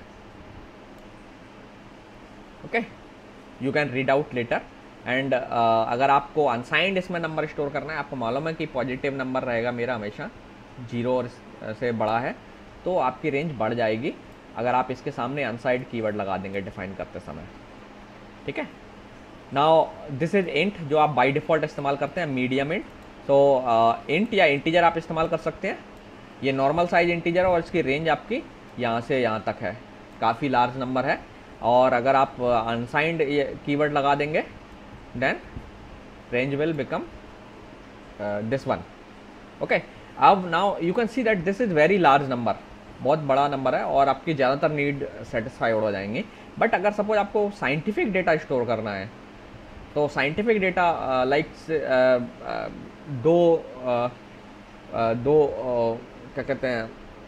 Okay, you can read out later. And अगर आपको अनसाइंड इसमें नंबर स्टोर करना है, आपको मालूम है कि पॉजिटिव नंबर रहेगा मेरा हमेशा, जीरो से बड़ा है, तो आपकी रेंज बढ़ जाएगी अगर आप इसके सामने अनसाइंड कीवर्ड लगा देंगे डिफाइन करते समय। ठीक है, नाउ दिस इज इंट जो आप बाय डिफ़ॉल्ट इस्तेमाल करते हैं, मीडियम इंट। तो इंट या इंटीजर आप इस्तेमाल कर सकते हैं, ये नॉर्मल साइज इंटीजर है और इसकी रेंज आपकी यहाँ से यहाँ तक है, काफ़ी लार्ज नंबर है। और अगर आप अनसाइंड कीवर्ड लगा देंगे then range will become this one. Okay, अब now you can see that this is very large number, बहुत बड़ा नंबर है और आपकी ज़्यादातर नीड सेटिस्फाइड हो जाएंगी। बट अगर सपोज आपको साइंटिफिक डेटा स्टोर करना है तो साइंटिफिक डेटा लाइक दो uh, uh, दो uh, क्या कहते हैं,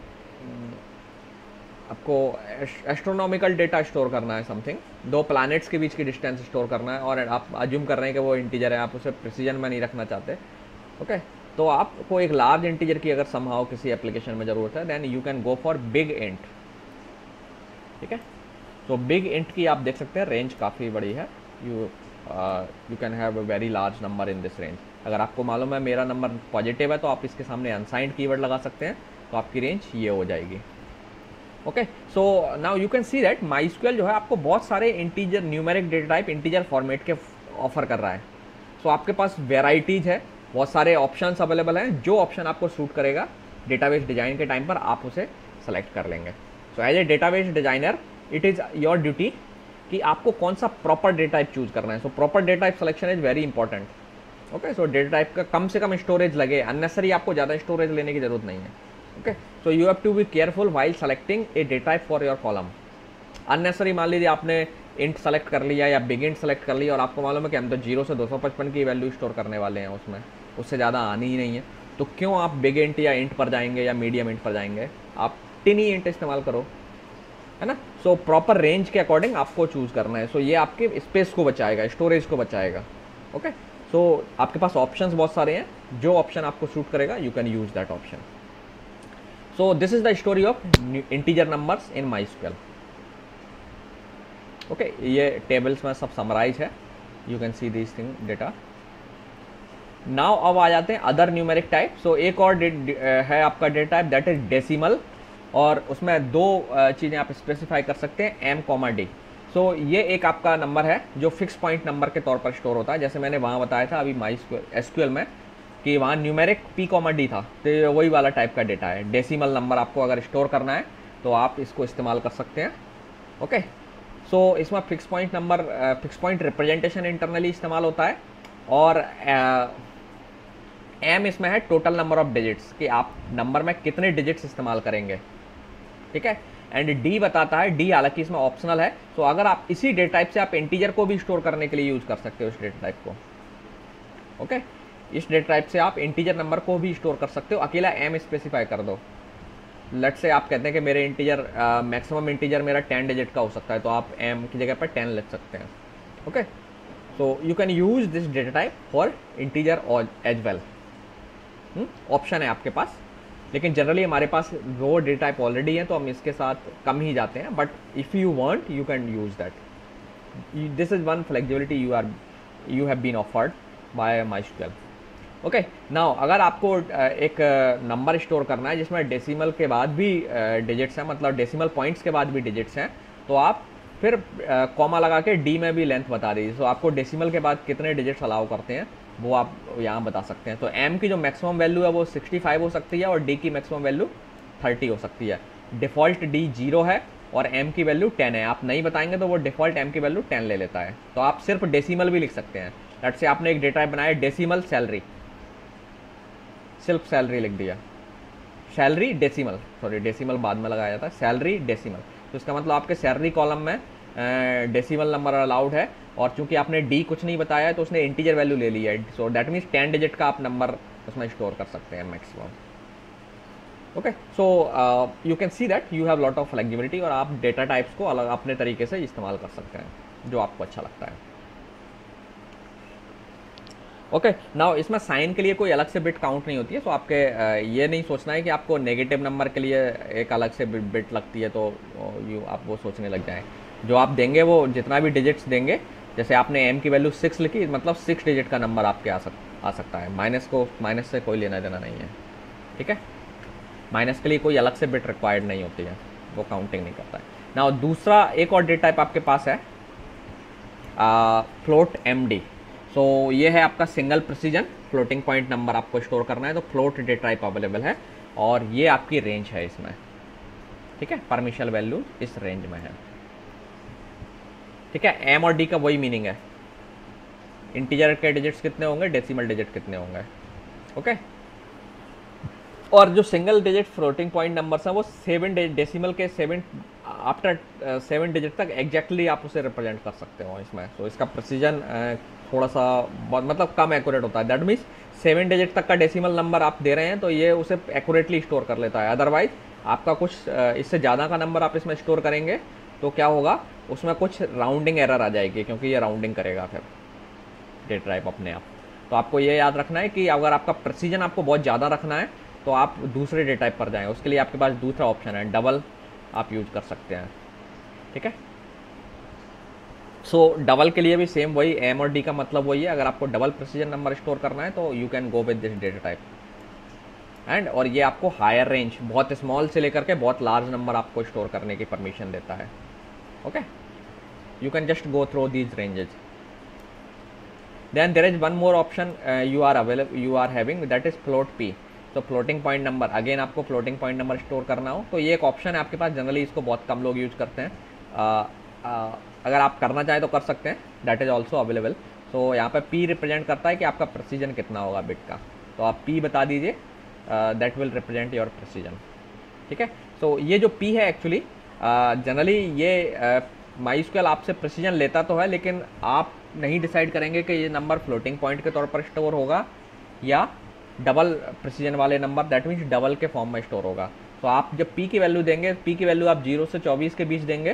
आपको एस्ट्रोनॉमिकल डेटा स्टोर करना है, समथिंग दो प्लैनेट्स के बीच की डिस्टेंस स्टोर करना है और आप अज्यूम कर रहे हैं कि वो इंटीजर है, आप उसे प्रिसीजन में नहीं रखना चाहते। ओके, तो आपको एक लार्ज इंटीजर की अगर समहाउ किसी एप्लीकेशन में ज़रूरत है then you can go for big int. ठीक है, तो बिग इंट की आप देख सकते हैं रेंज काफ़ी बड़ी है, you you can have a very large number in this range. अगर आपको मालूम है मेरा नंबर पॉजिटिव है तो आप इसके सामने अनसाइंड कीवर्ड लगा सकते हैं, तो आपकी रेंज ये हो जाएगी। Okay, so now you can see that MySQL जो है आपको बहुत सारे integer numeric data type integer format के ऑफर कर रहा है। सो so, आपके पास वेराइटीज़ है, बहुत सारे ऑप्शंस अवेलेबल हैं, जो ऑप्शन आपको सूट करेगा डेटाबेस डिजाइन के टाइम पर आप उसे सेलेक्ट कर लेंगे। So as a database designer it is your duty कि आपको कौन सा प्रॉपर डेटा टाइप चूज करना है। So proper data type selection is very important. Okay, so data type का कम से कम स्टोरेज लगे, अननेसरी आपको ज़्यादा स्टोरेज लेने की जरूरत नहीं है। Okay, so you have to be careful while selecting a data type for your column. Unnecessary मान लीजिए आपने इंट सेलेक्ट कर लिया या बिग इंट सेलेक्ट कर लिया और आपको मालूम है कि हम तो जीरो से दो सौ पचपन की वैल्यू स्टोर करने वाले हैं, उसमें उससे ज़्यादा आनी ही नहीं है, तो क्यों आप बिग इंट या इंट पर जाएंगे या मीडियम इंट पर जाएंगे, आप टिनी इंट इस्तेमाल करो, है ना। सो प्रॉपर रेंज के अकॉर्डिंग आपको चूज़ करना है। सो so, ये आपके स्पेस को बचाएगा, स्टोरेज को बचाएगा। ओके, सो आपके पास ऑप्शंस बहुत सारे हैं, जो ऑप्शन आपको सूट करेगा you can use that option. So this is the story of integer numbers in MySQL. Okay, ये टेबल्स में सब समराइज है, you can see this thing data. Now अब आ जाते हैं अदर न्यूमेरिक टाइप। सो एक और है आपका data type that is decimal, और उसमें दो चीज़ें आप स्पेसिफाई कर सकते हैं, एम कॉमा डी। सो ये एक आपका नंबर है जो फिक्स पॉइंट नंबर के तौर पर स्टोर होता है, जैसे मैंने वहाँ बताया था अभी माइस्क्यूएल एसक्यूएल में कि वहाँ न्यूमेरिक पी कॉमा डी था, तो वही वाला टाइप का डेटा है। डेसिमल नंबर आपको अगर स्टोर करना है तो आप इसको इस्तेमाल कर सकते हैं। ओके, सो इसमें fix point number, fix point representation internally इस्तेमाल होता है, और एम इसमें है टोटल नंबर ऑफ डिजिट्स, कि आप नंबर में कितने डिजिट्स इस्तेमाल करेंगे, ठीक है। एंड डी बताता है, डी हालांकि इसमें ऑप्शनल है, तो अगर आप इसी डेटा टाइप से आप इंटीजर को भी स्टोर करने के लिए यूज कर सकते हो इस डेटा टाइप को। ओके, इस डेटा टाइप से आप इंटीजर नंबर को भी स्टोर कर सकते हो, अकेला एम स्पेसिफाई कर दो। लेट्स से आप कहते हैं कि मेरे इंटीजर मैक्सिमम इंटीजर मेरा टेन डिजिट का हो सकता है, तो आप एम की जगह पर टेन लिख सकते हैं। Okay, so you can use this data type for integer as well, option है आपके पास, लेकिन जनरली हमारे पास वो डेटा टाइप ऑलरेडी है, तो हम इसके साथ कम ही जाते हैं, but if you want you can use that. This is one flexibility you are you have been offered by MySQL. Okay, now अगर आपको एक नंबर स्टोर करना है जिसमें डेसिमल के बाद भी डिजिट्स हैं, मतलब डेसिमल पॉइंट्स के बाद भी डिजिट्स हैं, तो आप फिर कॉमा लगा के डी में भी लेंथ बता दीजिए। तो आपको डेसिमल के बाद कितने डिजिट्स अलाउ करते हैं वो आप यहाँ बता सकते हैं। तो एम की जो मैक्सिमम वैल्यू है वो सिक्सटी फाइव हो सकती है, और डी की मैक्सिमम वैल्यू थर्टी हो सकती है। डिफ़ॉल्ट डी जीरो है और एम की वैल्यू टेन है। आप नहीं बताएंगे तो वो डिफ़ॉल्ट एम की वैल्यू टेन ले लेता है। तो आप सिर्फ डेसिमल भी लिख सकते हैं। लेट्स से आपने एक डेटा टाइप बनाया डेसिमल सैलरी, सिर्फ सैलरी लिख दिया, सैलरी डेसिमल, सॉरी डेसिमल बाद में लगाया जाता है, सैलरी डेसिमल। तो इसका मतलब आपके सैलरी कॉलम में डेसिमल नंबर अलाउड है, और चूंकि आपने डी कुछ नहीं बताया है तो उसने इंटीजर वैल्यू ले लिया है। So that means ten digit का आप नंबर उसमें स्टोर कर सकते हैं maximum. Okay, so you can see that you have lot of flexibility, और आप डेटा टाइप्स को अलग अपने तरीके से इस्तेमाल कर सकते हैं जो आपको अच्छा लगता है। ओके, नाउ इसमें साइन के लिए कोई अलग से बिट काउंट नहीं होती है, तो आपके ये नहीं सोचना है कि आपको नेगेटिव नंबर के लिए एक अलग से बिट, बिट लगती है, तो यू आप वो सोचने लग जाएं। जो आप देंगे वो जितना भी डिजिट्स देंगे, जैसे आपने एम की वैल्यू सिक्स लिखी, मतलब सिक्स डिजिट का नंबर आपके आ सक आ सकता है। माइनस को माइनस से कोई लेना देना नहीं है, ठीक है। माइनस के लिए कोई अलग से बिट रिक्वायर्ड नहीं होती है, वो काउंटिंग नहीं करता है। नाउ दूसरा एक और डेटा टाइप आपके पास है फ्लोट एम डी। सो ये है आपका single precision floating point number आपको स्टोर करना है, तो फ्लोट डेटा टाइप अवेलेबल है, और ये आपकी रेंज है इसमें, ठीक है। परमिशन वैल्यू इस रेंज में है, ठीक है। एम और डी का वही मीनिंग है, इंटीजर के डिजिट्स कितने होंगे, डेसिमल डिजिट कितने होंगे, ओके। और जो single digit floating point numbers हैं वो सेवन डेसिमल के सेवन आफ्टर सेवन डिजिट तक एग्जैक्टली आप उसे रिप्रेजेंट कर सकते हो इसमें। तो इसका प्रिसीजन थोड़ा सा बहुत मतलब कम एक्यूरेट होता है। दैट मीन्स सेवन डिजिट तक का डेसिमल नंबर आप दे रहे हैं तो ये उसे एक्यूरेटली स्टोर कर लेता है। अदरवाइज आपका कुछ इससे ज़्यादा का नंबर आप इसमें स्टोर करेंगे तो क्या होगा, उसमें कुछ राउंडिंग एरर आ जाएगी, क्योंकि ये राउंडिंग करेगा फिर डेटा टाइप अपने आप। तो आपको ये याद रखना है कि अगर आपका प्रिसीजन आपको बहुत ज़्यादा रखना है तो आप दूसरे डेटा टाइप पर जाएं। उसके लिए आपके पास दूसरा ऑप्शन है, डबल आप यूज कर सकते हैं, ठीक है। सो so, डबल के लिए भी सेम वही, एम और डी का मतलब वही है। अगर आपको डबल प्रिसीजन नंबर स्टोर करना है तो you can go with this data type and, और ये आपको हायर रेंज, बहुत स्मॉल से लेकर के बहुत लार्ज नंबर आपको स्टोर करने की परमिशन देता है, okay. You can just go through these ranges. Then there is one more option you are available you are having, that is float P. तो फ्लोटिंग पॉइंट नंबर, अगेन आपको floating point number store करना हो तो ये एक option है आपके पास। Generally इसको बहुत कम लोग यूज करते हैं, आ, आ, अगर आप करना चाहें तो कर सकते हैं, दैट इज ऑल्सो अवेलेबल। तो यहाँ पे पी रिप्रेजेंट करता है कि आपका प्रिसीजन कितना होगा बिट का, तो आप पी बता दीजिए, that will represent your precision, ठीक है। सो ये जो पी है एक्चुअली जनरली ये माइस्क्यूएल आपसे प्रिसीजन लेता तो है, लेकिन आप नहीं डिसाइड करेंगे कि ये नंबर फ्लोटिंग पॉइंट के तौर पर स्टोर होगा या डबल प्रिसीजन वाले नंबर, दैट मीन्स डबल के फॉर्म में स्टोर होगा। तो आप जब पी की वैल्यू देंगे, पी की वैल्यू आप जीरो से चौबीस के बीच देंगे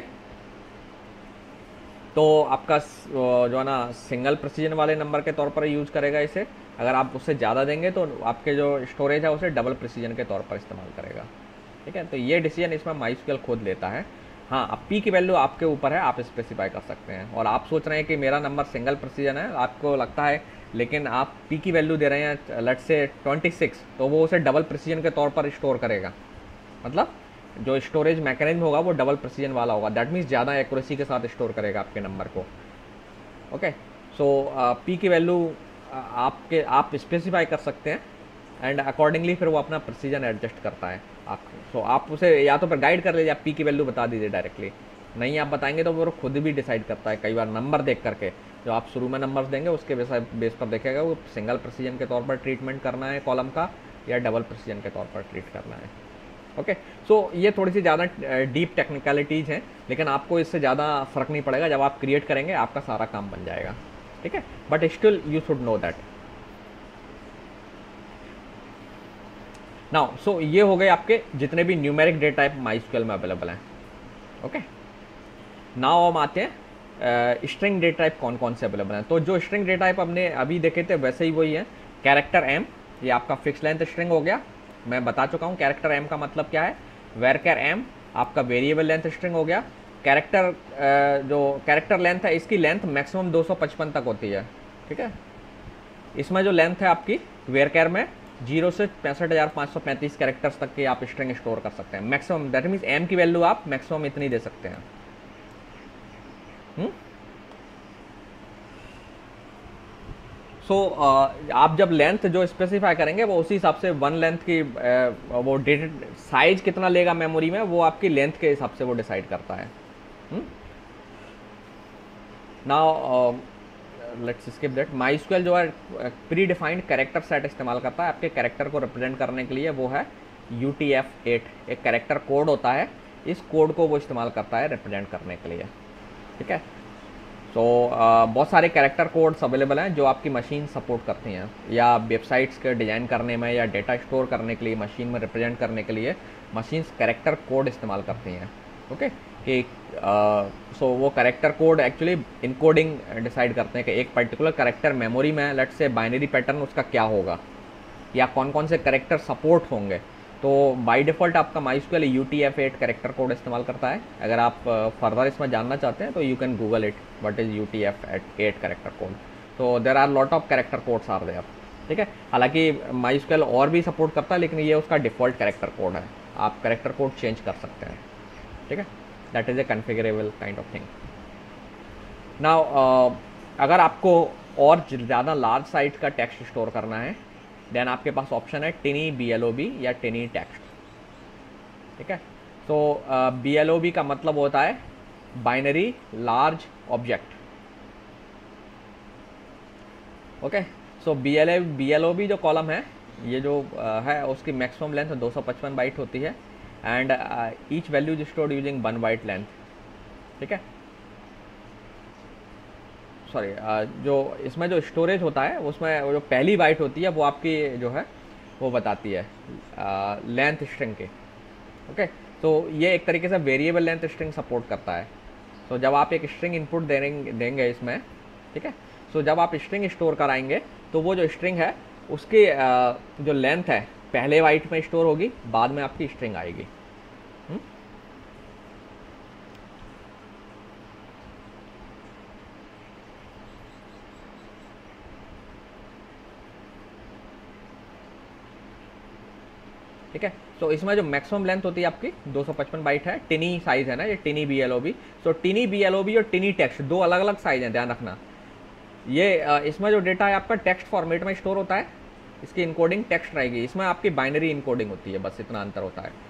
तो आपका जो है ना सिंगल प्रिसीजन वाले नंबर के तौर पर यूज़ करेगा इसे। अगर आप उससे ज़्यादा देंगे तो आपके जो स्टोरेज है उसे डबल प्रिसीजन के तौर पर इस्तेमाल करेगा, ठीक है। तो ये डिसीजन इसमें माइस्क्यूएल खुद लेता है। हाँ, अब पी की वैल्यू आपके ऊपर है, आप स्पेसिफाई कर सकते हैं। और आप सोच रहे हैं कि मेरा नंबर सिंगल प्रिसीजन है, आपको लगता है, लेकिन आप पी की वैल्यू दे रहे हैं लेट्स से ट्वेंटी सिक्स, तो वो उसे डबल प्रिसीजन के तौर पर स्टोर करेगा। मतलब जो स्टोरेज मैकेनिज्म होगा वो डबल प्रिसीजन वाला होगा, दैट मीन्स ज़्यादा एक्यूरेसी के साथ स्टोर करेगा आपके नंबर को, ओके। सो पी की वैल्यू आपके आप स्पेसिफाई कर सकते हैं एंड अकॉर्डिंगली फिर वो अपना प्रिसीजन एडजस्ट करता है। आप सो आप उसे या तो फिर गाइड कर लीजिए, आप पी की वैल्यू बता दीजिए डायरेक्टली। नहीं आप बताएंगे तो वो खुद भी डिसाइड करता है कई बार नंबर देख करके, जो आप शुरू में नंबर्स देंगे उसके बेस पर देखेगा वो सिंगल प्रेसिजन के तौर पर ट्रीटमेंट करना है कॉलम का या डबल प्रेसिजन के तौर पर ट्रीट करना है। ओके सो ये थोड़ी सी ज़्यादा डीप टेक्निकलिटीज़ हैं, लेकिन आपको इससे ज़्यादा फ़र्क नहीं पड़ेगा, जब आप क्रिएट करेंगे आपका सारा काम बन जाएगा, ठीक है, but still you should know that. Now so ये हो गए आपके जितने भी न्यूमेरिक डेटा टाइप माइस्क्यूएल में अवेलेबल हैं। ओके नाउ हम आते हैं स्ट्रिंग डेटा टाइप कौन कौन से अवेलेबल हैं। तो जो स्ट्रिंग डेटा टाइप हमने अभी देखे थे वैसे ही वही है। कैरेक्टर एम, ये आपका फिक्स लेंथ स्ट्रिंग हो गया, मैं बता चुका हूँ कैरेक्टर एम का मतलब क्या है। वेरकर एम आपका वेरिएबल लेंथ स्ट्रिंग हो गया। कैरेक्टर जो कैरेक्टर लेंथ है इसकी लेंथ मैक्सिमम दो सौ पचपन तक होती है, ठीक है। इसमें जो लेंथ है आपकी वेरकर में जीरो से पैंसठ हज़ार पाँच सौ पैंतीस कैरेक्टर्स तक की आप स्ट्रिंग स्टोर कर सकते हैं मैक्सिमम। दैट मीन्स एम की वैल्यू आप मैक्सिमम इतनी दे सकते हैं। सो so, uh, आप जब लेंथ जो स्पेसिफाई करेंगे वो उसी हिसाब से वन लेंथ की uh, वो डेटा साइज कितना लेगा मेमोरी में वो आपकी लेंथ के हिसाब से वो डिसाइड करता है। Now let's skip that. MySQL जो है प्री डिफाइंड कैरेक्टर सेट इस्तेमाल करता है आपके कैरेक्टर को रिप्रेजेंट करने के लिए, वो है यू टी एफ एट, एक कैरेक्टर कोड होता है, इस कोड को वो इस्तेमाल करता है रिप्रेजेंट करने के लिए, ठीक है। तो so, uh, बहुत सारे कैरेक्टर कोड्स अवेलेबल हैं जो आपकी मशीन सपोर्ट करती हैं, या वेबसाइट्स के डिज़ाइन करने में या डेटा स्टोर करने के लिए मशीन में रिप्रेजेंट करने के लिए मशीन्स कैरेक्टर कोड इस्तेमाल करती हैं। ओके कि सो so, वो character code actually encoding decide करते हैं कि एक पर्टिकुलर कैरेक्टर मेमोरी में लेट्स से बाइनरी पैटर्न उसका क्या होगा या कौन कौन से कैरेक्टर सपोर्ट होंगे। तो बाय डिफ़ॉल्ट आपका MySQL U T F eight character code इस्तेमाल करता है। अगर आप फर्दर इसमें जानना चाहते हैं तो you can Google it what is U T F eight character code. तो there are lot of character codes are there, ठीक है। हालांकि माइस्क्यूएल और भी सपोर्ट करता है लेकिन ये उसका डिफ़ॉल्ट कैरेक्टर कोड है, आप कैरेक्टर कोड चेंज कर सकते हैं, ठीक है। That is a configurable kind of thing. Now अगर आपको और ज़्यादा लार्ज साइज का टेक्स्ट स्टोर करना है देन आपके पास ऑप्शन है tiny B L O B या टिनी टेक्स्ट, ठीक है। तो बी एल ओ बी का मतलब होता है binary large object. Okay so B L B L O B जो कॉलम है ये जो uh, है उसकी मैक्सिमम लेंथ दो सौ पचपन बाइट होती है and each value is stored using one byte length, ठीक है। सॉरी uh, जो इसमें जो स्टोरेज होता है उसमें जो पहली बाइट होती है वो आपकी जो है वो बताती है लेंथ स्ट्रिंग के। ओके तो ये एक तरीके से वेरिएबल लेंथ स्ट्रिंग सपोर्ट करता है। तो जब आप एक स्ट्रिंग इनपुट देंगे देंगे इसमें, ठीक है, तो जब आप स्ट्रिंग स्टोर कराएंगे तो वो जो स्ट्रिंग है उसकी uh, जो लेंथ है पहले बाइट में स्टोर होगी, बाद में आपकी स्ट्रिंग आएगी। हुँ? ठीक है तो इसमें जो मैक्सिमम लेंथ होती है आपकी दो सौ पचपन बाइट है, टिनी साइज है ना ये tiny B L O B. So tiny B L O B और टिनी टेक्स्ट दो अलग अलग साइज हैं, ध्यान रखना। ये इसमें जो डेटा है आपका टेक्स्ट फॉर्मेट में स्टोर होता है, इसकी इनकोडिंग टेक्स्ट रहेगी, इसमें आपकी बाइनरी इनकोडिंग होती है, बस इतना अंतर होता है।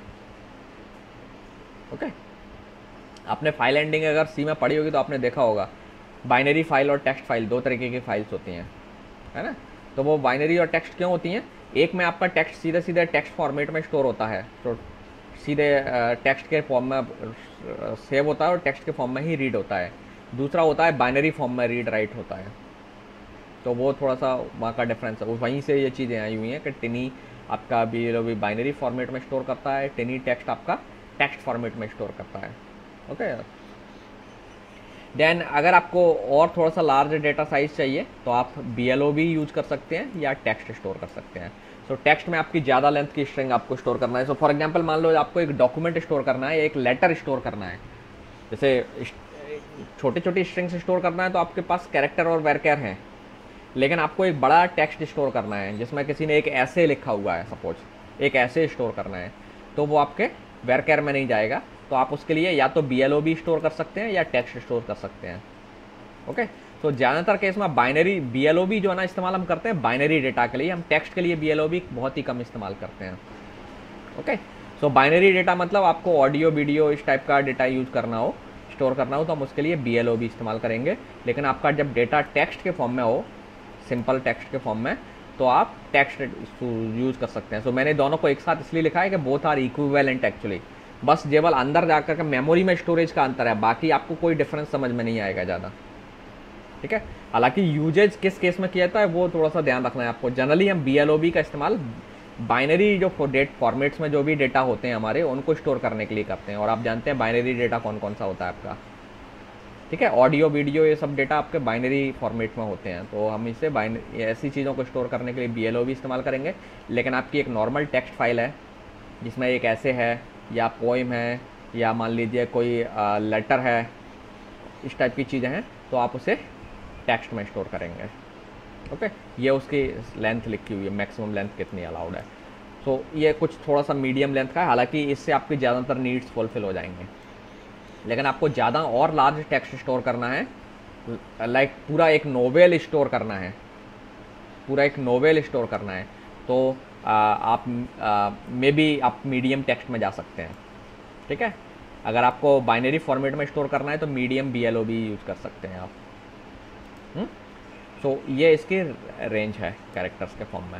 ओके आपने फाइल एंडिंग अगर सी में पढ़ी होगी तो आपने देखा होगा बाइनरी फाइल और टेक्स्ट फाइल दो तरीके की फाइल्स होती हैं, है ना। तो वो बाइनरी और टेक्स्ट क्यों होती हैं? एक में आपका टेक्स्ट सीधे सीधे टेक्स्ट फॉर्मेट में स्टोर होता है, तो सीधे टेक्स्ट के फॉर्म में सेव होता है और टेक्स्ट के फॉर्म में ही रीड होता है। दूसरा होता है बाइनरी फॉर्म में रीड राइट होता है, तो वो थोड़ा सा वहाँ का डिफरेंस है। वहीं से ये चीज़ें आई हुई हैं कि टिनी आपका B L O B binary format में स्टोर करता है, टिनी टेक्स्ट आपका टेक्स्ट फॉर्मेट में स्टोर करता है। ओके देन अगर आपको और थोड़ा सा लार्ज डेटा साइज चाहिए तो आप B L O B use कर सकते हैं या टेक्स्ट स्टोर कर सकते हैं। सो so, टेक्स्ट में आपकी ज़्यादा लेंथ की स्ट्रिंग आपको स्टोर करना है। सो फॉर एग्जांपल मान लो आपको एक डॉक्यूमेंट स्टोर करना है, एक लेटर स्टोर करना है, जैसे छोटी छोटी स्ट्रिंग्स स्टोर करना है तो आपके पास कैरेक्टर और वेरकर हैं, लेकिन आपको एक बड़ा टेक्स्ट स्टोर करना है जिसमें किसी ने एक ऐसे लिखा हुआ है, सपोज एक ऐसे स्टोर करना है, तो वो आपके वेरकर में नहीं जाएगा। तो आप उसके लिए या तो B L O B store कर सकते हैं या टेक्स्ट स्टोर कर सकते हैं। ओके तो ज़्यादातर केस में binary B L O B जो है ना इस्तेमाल हम करते हैं बाइनरी डेटा के लिए, हम टेक्स्ट के लिए बी एल ओ बी बहुत ही कम इस्तेमाल करते हैं। ओके सो बाइनरी डेटा मतलब आपको ऑडियो वीडियो इस टाइप का डेटा यूज़ करना हो, स्टोर करना हो, तो हम उसके लिए बी एल ओ बी इस्तेमाल करेंगे। लेकिन आपका जब डेटा टेक्स्ट के फॉर्म में हो, सिंपल टेक्स्ट के फॉर्म में, तो आप टेक्स्ट यूज़ कर सकते हैं। सो so, मैंने दोनों को एक साथ इसलिए लिखा है कि बोथ आर इक्विवेलेंट एक्चुअली, बस केवल अंदर जाकर के मेमोरी में स्टोरेज का अंतर है, बाकी आपको कोई डिफरेंस समझ में नहीं आएगा ज़्यादा, ठीक है। हालांकि यूजेज किस केस में किया जाता है वो थोड़ा सा ध्यान रखना है आपको। जनरली हम बी एल ओ बी का इस्तेमाल बाइनरी जो डेट फॉर्मेट्स में जो भी डेटा होते हैं हमारे, उनको स्टोर करने के लिए करते हैं। और आप जानते हैं बाइनरी डेटा कौन कौन सा होता है आपका, ठीक है। ऑडियो वीडियो ये सब डेटा आपके बाइनरी फॉर्मेट में होते हैं, तो हम इसे बाइनरी ऐसी चीज़ों को स्टोर करने के लिए बी एल ओ बी इस्तेमाल करेंगे। लेकिन आपकी एक नॉर्मल टेक्स्ट फाइल है जिसमें एक ऐसे है या पोइम है या मान लीजिए कोई लेटर है, इस टाइप की चीज़ें हैं, तो आप उसे टेक्स्ट में स्टोर करेंगे। ओके, ये उसकी लेंथ लिखी हुई है, मैक्सिमम लेंथ कितनी अलाउड है। सो so, ये कुछ थोड़ा सा मीडियम लेंथ का है, हालांकि इससे आपकी ज़्यादातर नीड्स फुलफिल हो जाएंगे। लेकिन आपको ज़्यादा और लार्ज टेक्स्ट स्टोर करना है, लाइक पूरा एक नोवेल स्टोर करना है, पूरा एक नोवेल स्टोर करना है, तो आ, आप मे बी आप मीडियम टेक्स्ट में जा सकते हैं, ठीक है। अगर आपको बाइनरी फॉर्मेट में स्टोर करना है तो medium B L O B use कर सकते हैं आप। सो so, ये इसकी रेंज है कैरेक्टर्स के फॉर्म में,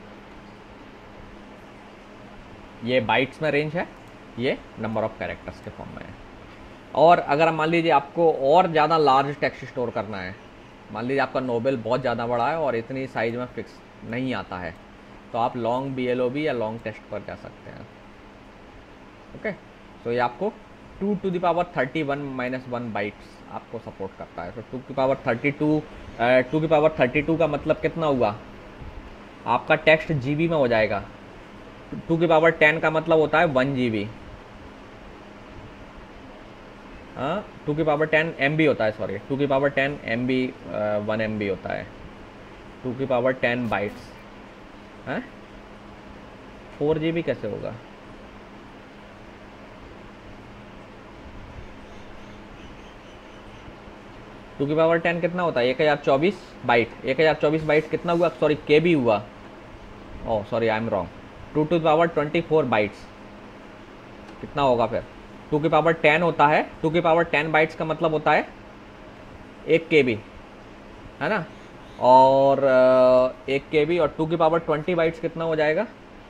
ये बाइट्स में रेंज है, ये नंबर ऑफ कैरेक्टर्स के फॉर्म में है। और अगर मान लीजिए आपको और ज़्यादा लार्ज टेक्स्ट स्टोर करना है, मान लीजिए आपका नोवेल बहुत ज़्यादा बड़ा है और इतनी साइज में फिक्स नहीं आता है, तो आप long B L O B या लॉन्ग टेक्स्ट पर जा सकते हैं। ओके, तो ये आपको two to the power thirty one minus one bytes आपको सपोर्ट करता है। तो टू की पावर थर्टी टू टू की पावर थर्टी टू का मतलब कितना हुआ, आपका टेक्स्ट जी बी में हो जाएगा। टू की पावर टेन का मतलब होता है वन जी बी, हाँ, टू की पावर टेन एम बी होता है, सॉरी, टू की power ten M B one M B होता है। टू की पावर टेन बाइट्स है, फोर जी बी कैसे होगा? टू की पावर टेन कितना होता है? एक हज़ार चौबीस बाइट, एक हज़ार चौबीस बाइट कितना हुआ, सॉरी के बी हुआ, oh sorry I am wrong. Two to power twenty four bytes कितना होगा फिर? टू की पावर टेन होता है, टू की पावर टेन बाइट्स का मतलब होता है एक के बी, है ना, और एक के बी, और टू की पावर ट्वेंटी बाइट्स कितना हो जाएगा?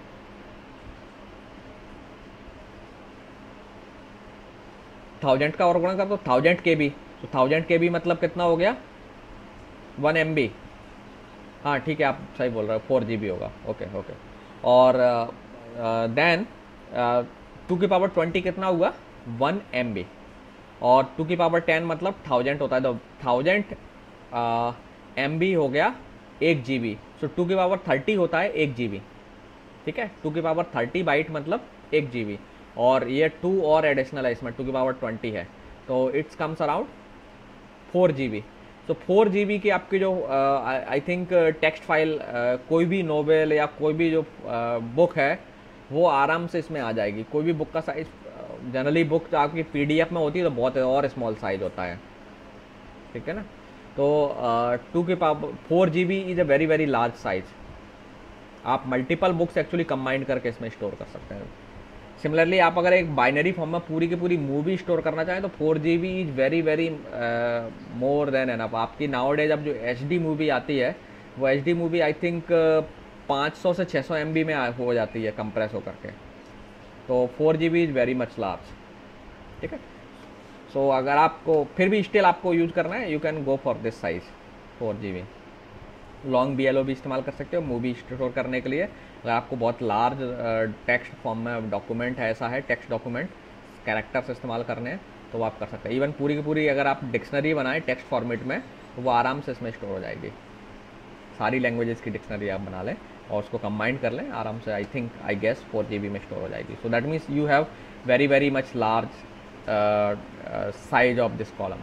थाउजेंड का और गुणा कर दो, थाउजेंड के बी, तो थाउजेंड के बी मतलब कितना हो गया? वन एम बी, हाँ ठीक है, आप सही बोल रहे हो, फोर जी बी होगा। ओके ओके, और देन टू की पावर ट्वेंटी कितना हुआ? वन एम बी, और टू की पावर टेन मतलब थाउजेंड होता है, तो थाउजेंड एम बी हो गया एक जी बी। सो टू की पावर थर्टी होता है एक जी बी, ठीक है। टू की पावर थर्टी बाइट मतलब एक जी बी, और ये टू और एडिशनल है इसमें, टू की पावर ट्वेंटी है, तो it's comes around four G B. तो फोर जी बी की आपकी जो आई थिंक टेक्स्ट फाइल, कोई भी नोवेल या कोई भी जो बुक uh, है वो आराम से इसमें आ जाएगी। कोई भी बुक का साइज, जनरली बुक आपकी पी डी एफ में होती है तो बहुत और स्मॉल साइज होता है, ठीक है ना। तो टू के power four G B is a very very large size. आप मल्टीपल बुक्स एक्चुअली कंबाइंड करके इसमें स्टोर कर सकते हैं। सिमिलरली आप अगर एक बाइनरी फॉर्म में पूरी की पूरी मूवी स्टोर करना चाहें तो four G B is very very more than enough. आपकी नाउ डेज अब जो एच डी मूवी आती है वो H D movie I think पाँच सौ से छः सौ एम बी में हो जाती है कंप्रेस होकर के, तो four G B is very much large, ठीक है। सो so, अगर आपको फिर भी स्टिल आपको यूज़ करना है, you can go for this size four G B. Long B L O भी इस्तेमाल कर सकते हो मूवी स्टोर करने के लिए। अगर आपको बहुत लार्ज टेक्स्ट फॉर्म में डॉक्यूमेंट है, ऐसा है टेक्स्ट डॉक्यूमेंट, कैरेक्टर्स इस्तेमाल करने हैं तो वो आप कर सकते हैं। इवन पूरी की पूरी अगर आप डिक्शनरी बनाएं टेक्स्ट फॉर्मेट में तो वो आराम से इसमें स्टोर हो जाएगी। सारी लैंग्वेजेस की डिक्शनरी आप बना लें और उसको कंबाइन कर लें आराम से, I think I guess four G B में स्टोर हो जाएगी। So that means you have very very much large size of this column.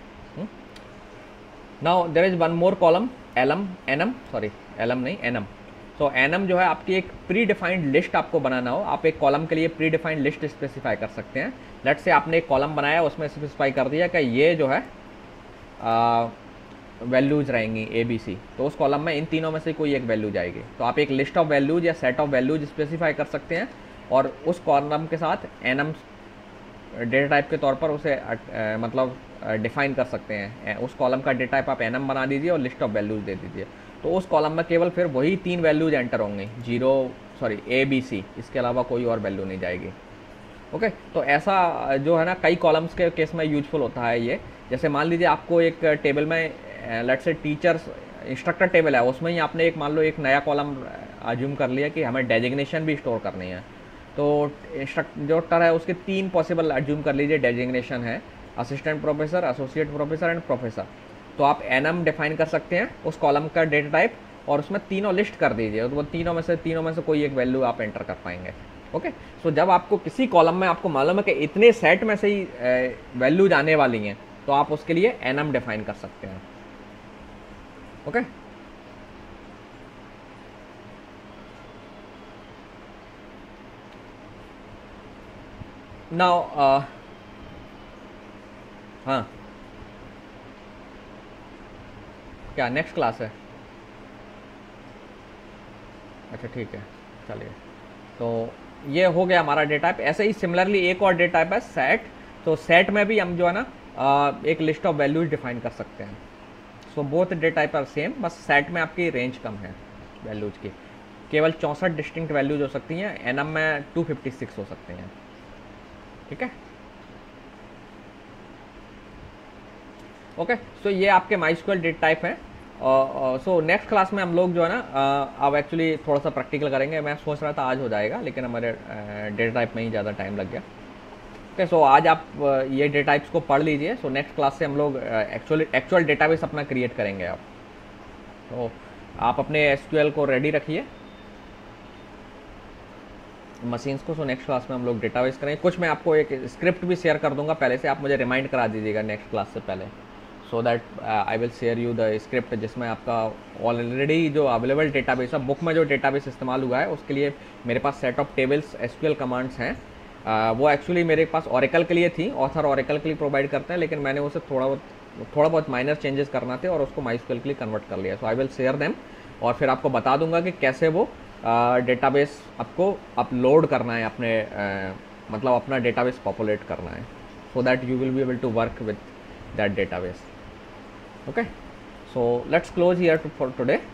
Now there is one more column, elum enum sorry elum नहीं enum. So enum जो है आपकी एक pre defined list आपको बनाना हो, आप एक कॉलम के लिए प्री डिफाइंड लिस्ट स्पेसिफाई कर सकते हैं। लेट से आपने एक कॉलम बनाया, उसमें स्पेसिफाई कर दिया कि ये जो है वैल्यूज रहेंगी ए बी सी, तो उस कॉलम में इन तीनों में से कोई एक वैल्यू जाएगी। तो आप एक लिस्ट ऑफ वैल्यूज या सेट ऑफ वैल्यूज स्पेसिफाई कर सकते हैं और उस कॉलम के साथ एनम डेटा टाइप के तौर पर उसे अ, अ, मतलब डिफाइन कर सकते हैं। उस कॉलम का डेटा टाइप आप एनम बना दीजिए और लिस्ट ऑफ वैल्यूज़ दे दीजिए। तो उस कॉलम में केवल फिर वही तीन वैल्यूज एंटर होंगी, zero sorry A B C, इसके अलावा कोई और वैल्यू नहीं जाएगी। ओके, तो ऐसा जो है ना कई कॉलम्स के केस में यूजफुल होता है ये। जैसे मान लीजिए आपको एक टेबल में लेट से टीचर्स इंस्ट्रक्टर टेबल है, उसमें ही आपने एक मान लो एक नया कॉलम अज्यूम कर लिया कि हमें डेजिग्नेशन भी स्टोर करनी है। तो इंस्ट्रक्टर है उसके तीन पॉसिबल अज्यूम कर लीजिए डेजिग्नेशन है, assistant professor, associate professor and professor. तो आप एनएम डिफाइन कर सकते हैं उस कॉलम का डेटा टाइप और उसमें तीनों लिस्ट कर दीजिए, तो वो तीनों में से तीनों में से कोई एक वैल्यू आप एंटर कर पाएंगे। ओके, सो जब आपको किसी कॉलम में आपको मालूम है कि इतने सेट में से ही वैल्यूज आने वाली हैं, तो आप उसके लिए एनएम डिफाइन कर सकते हैं। ओके, नाउ हाँ, क्या नेक्स्ट क्लास है? अच्छा ठीक है, चलिए। तो ये हो गया हमारा डेटा टाइप। ऐसे ही सिमिलरली एक और डेटा टाइप है सेट। तो सेट में भी हम जो है ना uh, एक लिस्ट ऑफ वैल्यूज डिफाइन कर सकते हैं। So both data type are same, बस सेट में आपकी रेंज कम है वैल्यूज की, केवल चौंसठ डिस्टिंक्ट वैल्यूज हो सकती हैं, एनएम में टू फिफ्टी सिक्स हो सकते हैं। ठीक है, ओके। सो ये आपके माइस्क्यूएल डेटा टाइप हैं। सो नेक्स्ट क्लास में हम लोग जो है ना uh, अब एक्चुअली थोड़ा सा प्रैक्टिकल करेंगे। मैं सोच रहा था आज हो जाएगा, लेकिन हमारे डेटा टाइप में ही ज़्यादा टाइम लग गया। ओके, सो आज आप uh, ये डेटा टाइप्स को पढ़ लीजिए। सो नेक्स्ट क्लास से हम लोग एक्चुअली एक्चुअल डेटाबेस अपना क्रिएट करेंगे। आप तो आप अपने एसक्यूएल को रेडी रखिए मशीन्स को। सो नेक्स्ट क्लास में हम लोग डेटाबेस करेंगे। कुछ मैं आपको एक स्क्रिप्ट भी शेयर कर दूंगा पहले से, आप मुझे रिमाइंड करा दीजिएगा नेक्स्ट क्लास से पहले, so that I will share you the script, जिसमें आपका ऑलरेडी जो अवेलेबल डेटाबेस है, बुक में जो डेटाबेस इस्तेमाल हुआ है उसके लिए मेरे पास set of tables SQL commands हैं। uh, वो एक्चुअली मेरे पास ओरेकल के लिए थी, ऑथर ओरेकल के लिए प्रोवाइड करते हैं, लेकिन मैंने उसे थोड़ा बहुत थोड़ा बहुत माइनर चेंजेस करना थे और उसको माइस्क्यूएल के लिए कन्वर्ट कर लिया। So I will share them और फिर आपको बता दूंगा कि कैसे वो डेटाबेस uh, आपको अपलोड करना है अपने uh, मतलब अपना डेटाबेस पॉपुलेट करना है, so that you will be able to work with that database. Okay, so let's close here to, for today.